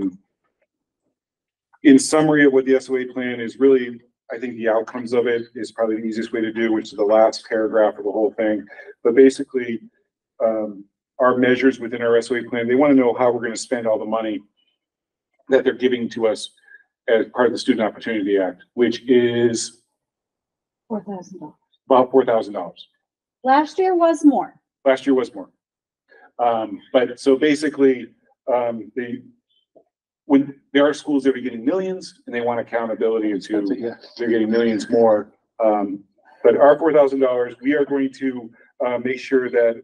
in summary of what the SOA plan is, really, I think the outcomes of it is probably the easiest way to do, which is the last paragraph of the whole thing. But basically, our measures within our SOA plan, they want to know how we're going to spend all the money that they're giving to us as part of the Student Opportunity Act, which is $4,000. about $4,000. Last year was more. Last year was more. But so basically, when there are schools that are getting millions and they want accountability into, they're getting millions more. But our $4,000, we are going to make sure that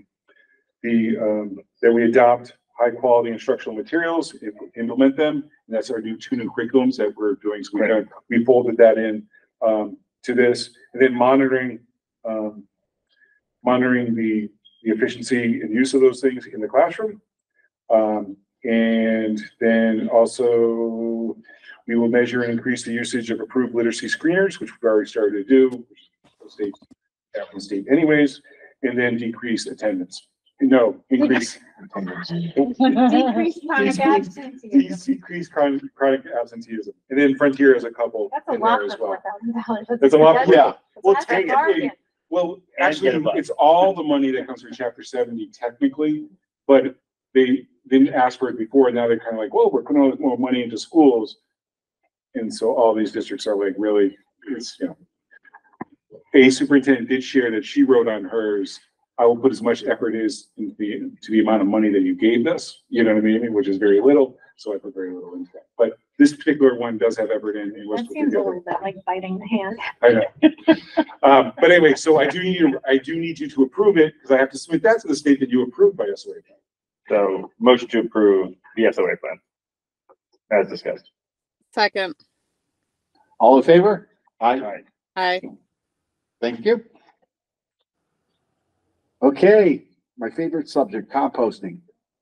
that we adopt high quality instructional materials, implement them. And that's our two new curriculums that we're doing. So we folded that in to this, and then monitoring the efficiency and use of those things in the classroom. And then also we will measure and increase the usage of approved literacy screeners, which we've already started to do, which is state anyways, and then decrease attendance. No, increase attendance. Decrease chronic absenteeism. Decrease chronic absenteeism. And then Frontier has a couple That's a in lot there as for well. $4,000. That's a lot. Yeah. Well, That's a technically, bargain. well, actually, it's all the money that comes from Chapter 70 technically, but they didn't ask for it before. And now they're kind of like, well, we're putting all this more money into schools. And so all these districts are like, really, it's, you know, a superintendent did share that she wrote on hers, I will put as much effort as into the amount of money that you gave us, you know what I mean? Which is very little. So I put very little into that. But this particular one does have effort in. That seems a little bit like biting the hand. I know. But anyway, so I do need you to approve it because I have to submit that to the state that you approved by SOA plan. So motion to approve the SOA plan as discussed. Second. All in favor? Aye. Aye. Thank you. Okay, my favorite subject, composting.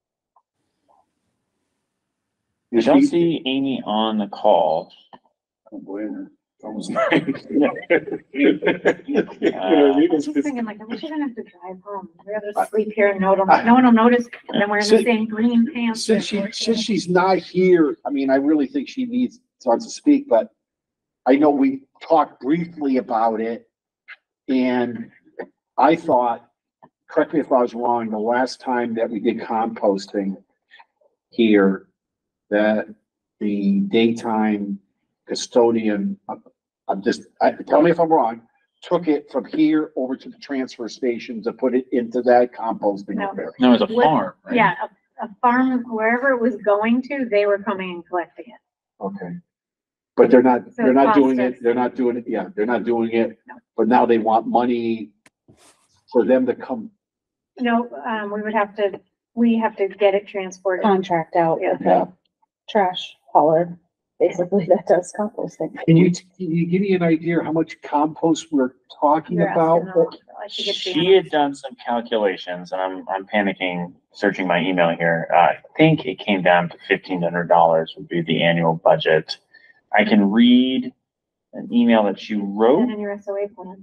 I don't see Amy on the call. I don't blame her. It's almost 9. You know what I mean? I was just thinking, like, I wish I didn't have to drive home. I'd rather sleep here and no one will notice that I'm wearing the same green pants. Since she's not here, I mean, I really think she wants to speak, but I know we talked briefly about it. And I thought, correct me if I was wrong, the last time that we did composting here, that the daytime custodian, tell me if I'm wrong, took it from here over to the transfer station to put it into that composting. No, it's a farm, right? Yeah, a farm, wherever it was going to, they were coming and collecting it. Okay. But they're not doing it, No. they're not doing it, but now they want money for them to come. No, we have to get it transported. Contract out with a trash hauler, basically, that does composting. Can you give me an idea how much compost we're talking You're about? asking them. I should get the She had done some calculations, and I'm panicking, searching my email here. I think it came down to $1,500 would be the annual budget. I can read an email that you wrote. And in your SOA plan.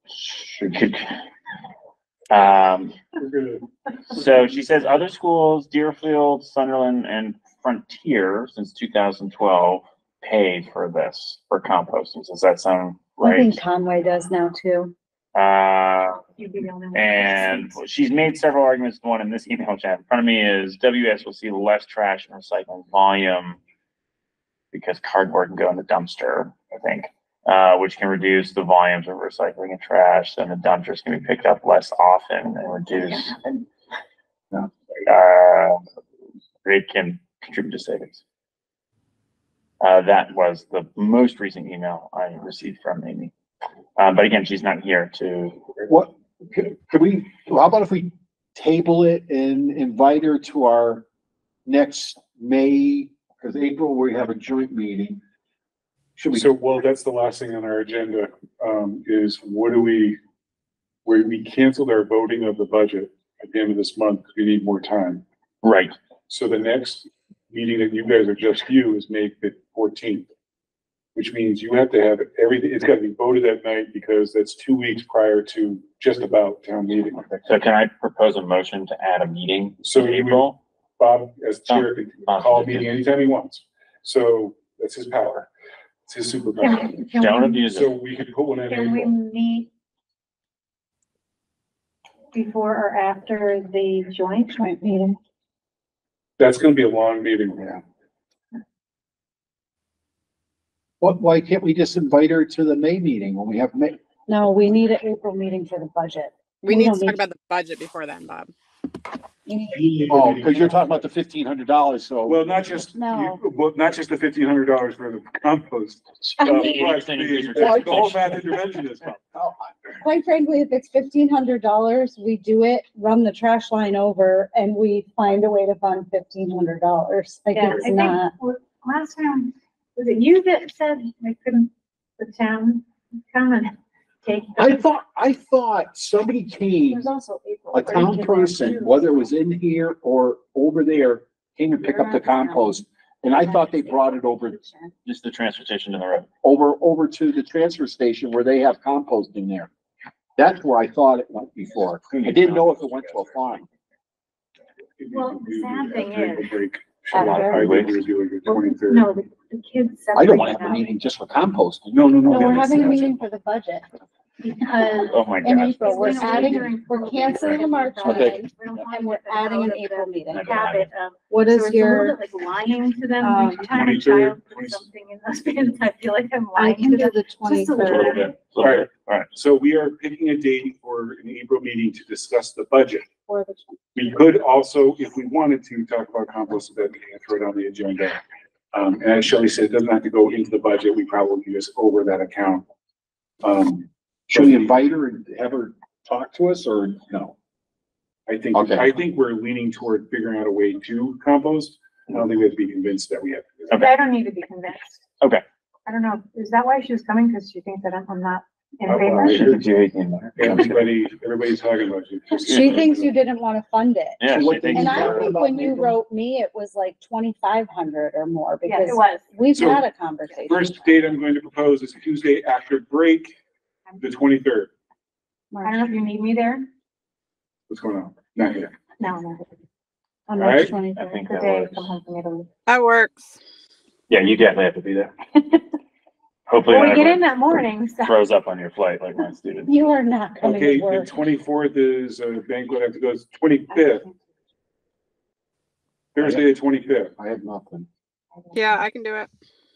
So she says other schools, Deerfield, Sunderland, and Frontier since 2012 paid for this, for composting. Does that sound I right? think Conway does now too. You'd be the only one. And she's made several arguments. The one in this email chat in front of me is WS will see less trash and recycling volume because cardboard can go in the dumpster, I think, which can reduce the volumes of recycling and trash, and the dumpsters can be picked up less often and reduce. It can contribute to savings. That was the most recent email I received from Amy. But again, she's not here to. What, how about if we table it and invite her to our next May, because April we have a joint meeting. Should we? So, well, that's the last thing on our agenda, is where we canceled our voting of the budget at the end of this month because we need more time. Right. So the next meeting that you guys are just you is May 14th, which means you have to have everything, it's got to be voted that night because that's 2 weeks prior to just about town meeting. So can I propose a motion to add a meeting So in you April? Bob, as chair, can call a meeting anytime he wants. So that's his power. It's his superpower. Don't abuse So it. we could put one in Can we April. meet before or after the joint meeting? That's gonna be a long meeting. Yeah. Why can't we just invite her to the May meeting when we have May? No, we need an April meeting for the budget. We We need don't to talk need- about the budget before then, Bob. Oh, because you're talking about the $1,500, so. Well, not just, No. well, not just the $1,500 for the compost. I uh, mean- plus the whole math intervention is. Quite frankly, if it's $1,500, we do it, run the trash line over, and we find a way to fund $1,500. Like, Yeah, it's I think not. last time, was it you that said they couldn't, the town come and take? I thought somebody came, There's also April. a town person, whether it was in here or over there, came and picked up the compost. And I thought they brought it over, Just the transportation to the road. over to the transfer station where they have compost in there. That's where I thought it went before. I didn't know if it went to a farm. Well, the sad thing is- I would do like the 23rd. No, the kids. I don't want to separate have a out meeting just for compost. No. No, we're having a meeting for the budget Because. Oh my in gosh. April. We're It's been a adding, lingering we're canceling the March Okay. meeting, We don't want and we're to get them adding an out of April the meeting. Habit of. What So is it's a little your, bit like lying to them. um, Every time a 23rd, child 20 puts something in those bins, I feel like I'm I lying can to do them. the Just a little 23rd. bit. All right, all right. So we are picking a date for an April meeting to discuss the budget. Or the We could also, if we wanted to, talk about compost at that meeting and throw it on the agenda. And as Shelley said, it doesn't have to go into the budget. We probably can just over that account. Should we invite her and have her talk to us or no? Okay. I think we're leaning toward figuring out a way to compost. I don't think we have to be convinced that we have to. do that. I don't need to be convinced. Okay. I don't know. Is that why she was coming? Because she thinks that I'm not in Oh, favor? well, Everybody's talking about you. She thinks you didn't want to fund it. Yeah. So what she thinks And I we're- think when you wrote me, it was like 2,500 or more, Yeah, because it was. we've So, had a conversation. First date I'm going to propose is Tuesday after break, the 23rd. I don't know if you need me there. What's going on? Not yet. No. On All March right. 23rd. I think The that day I works. come home from Italy. That works. Yeah, you definitely have to be there. Hopefully Well, we not get in everyone that morning, so. throws up on your flight like my student. You are not coming Okay, to the work. 24th is a banquet. I have to go. It's 25th, Thursday, the 25th. I have nothing. Yeah, I can do it.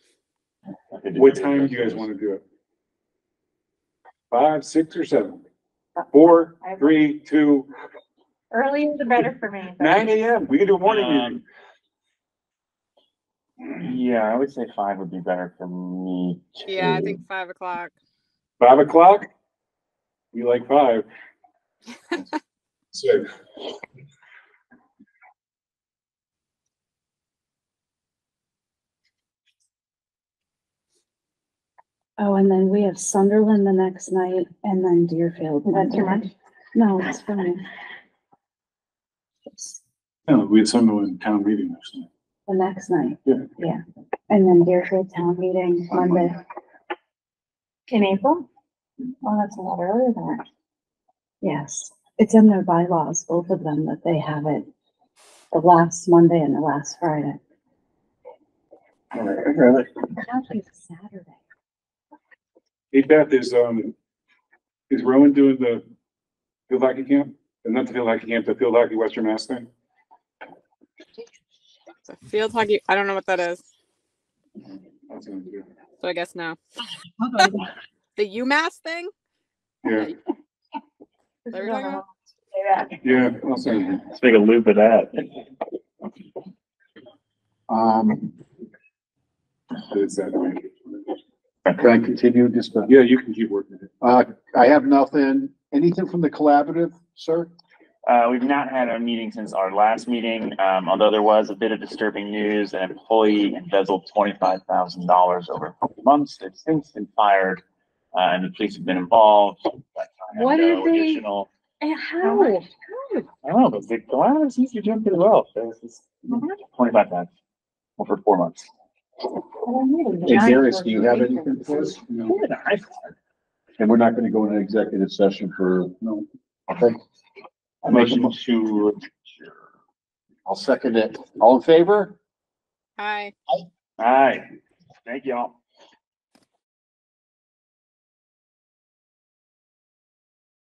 What time do you guys want to do it? 5, 6, or 7? 4, 3, 2, Early is the better for me. 9 a.m. We can do a morning meeting. Yeah, I would say 5 would be better for me too. Yeah, I think 5 o'clock. 5 o'clock? You like 5? 6. Oh, and then we have Sunderland the next night and then Deerfield. Is that too Monday. much? No, it's fine. It's No, we had Sunderland town meeting next night. the next night. Yeah. Yeah. And then Deerfield town meeting Monday. In April? Oh, that's a lot earlier than that. Yes, it's in their bylaws, both of them, that they have it the last Monday and the last Friday. It's actually Saturday. Hey Beth, is Rowan doing the field hockey camp? Not the field hockey camp, the field hockey Western Mass thing? So field hockey, I don't know what that is. That's what I'm doing. So I guess no. The UMass thing? Yeah, There we go. yeah. I'll send you. Let's make a loop of that. It's that way. Can I continue just? Yeah, you can keep working it. I have nothing. Anything from the collaborative, sir? We've not had a meeting since our last meeting, although there was a bit of disturbing news. An employee embezzled $25,000 over a couple of months. They've since been fired, and the police have been involved. But I have What no did they- additional- How? I don't know, but the collaborative seems to be doing pretty well. There's this 25,000 over 4 months. Hey, Darius, do you have anything for us? No. And we're not gonna go into executive session for, no, okay? I make a motion. I'll second it. All in favor? Hi. All right, thank y'all.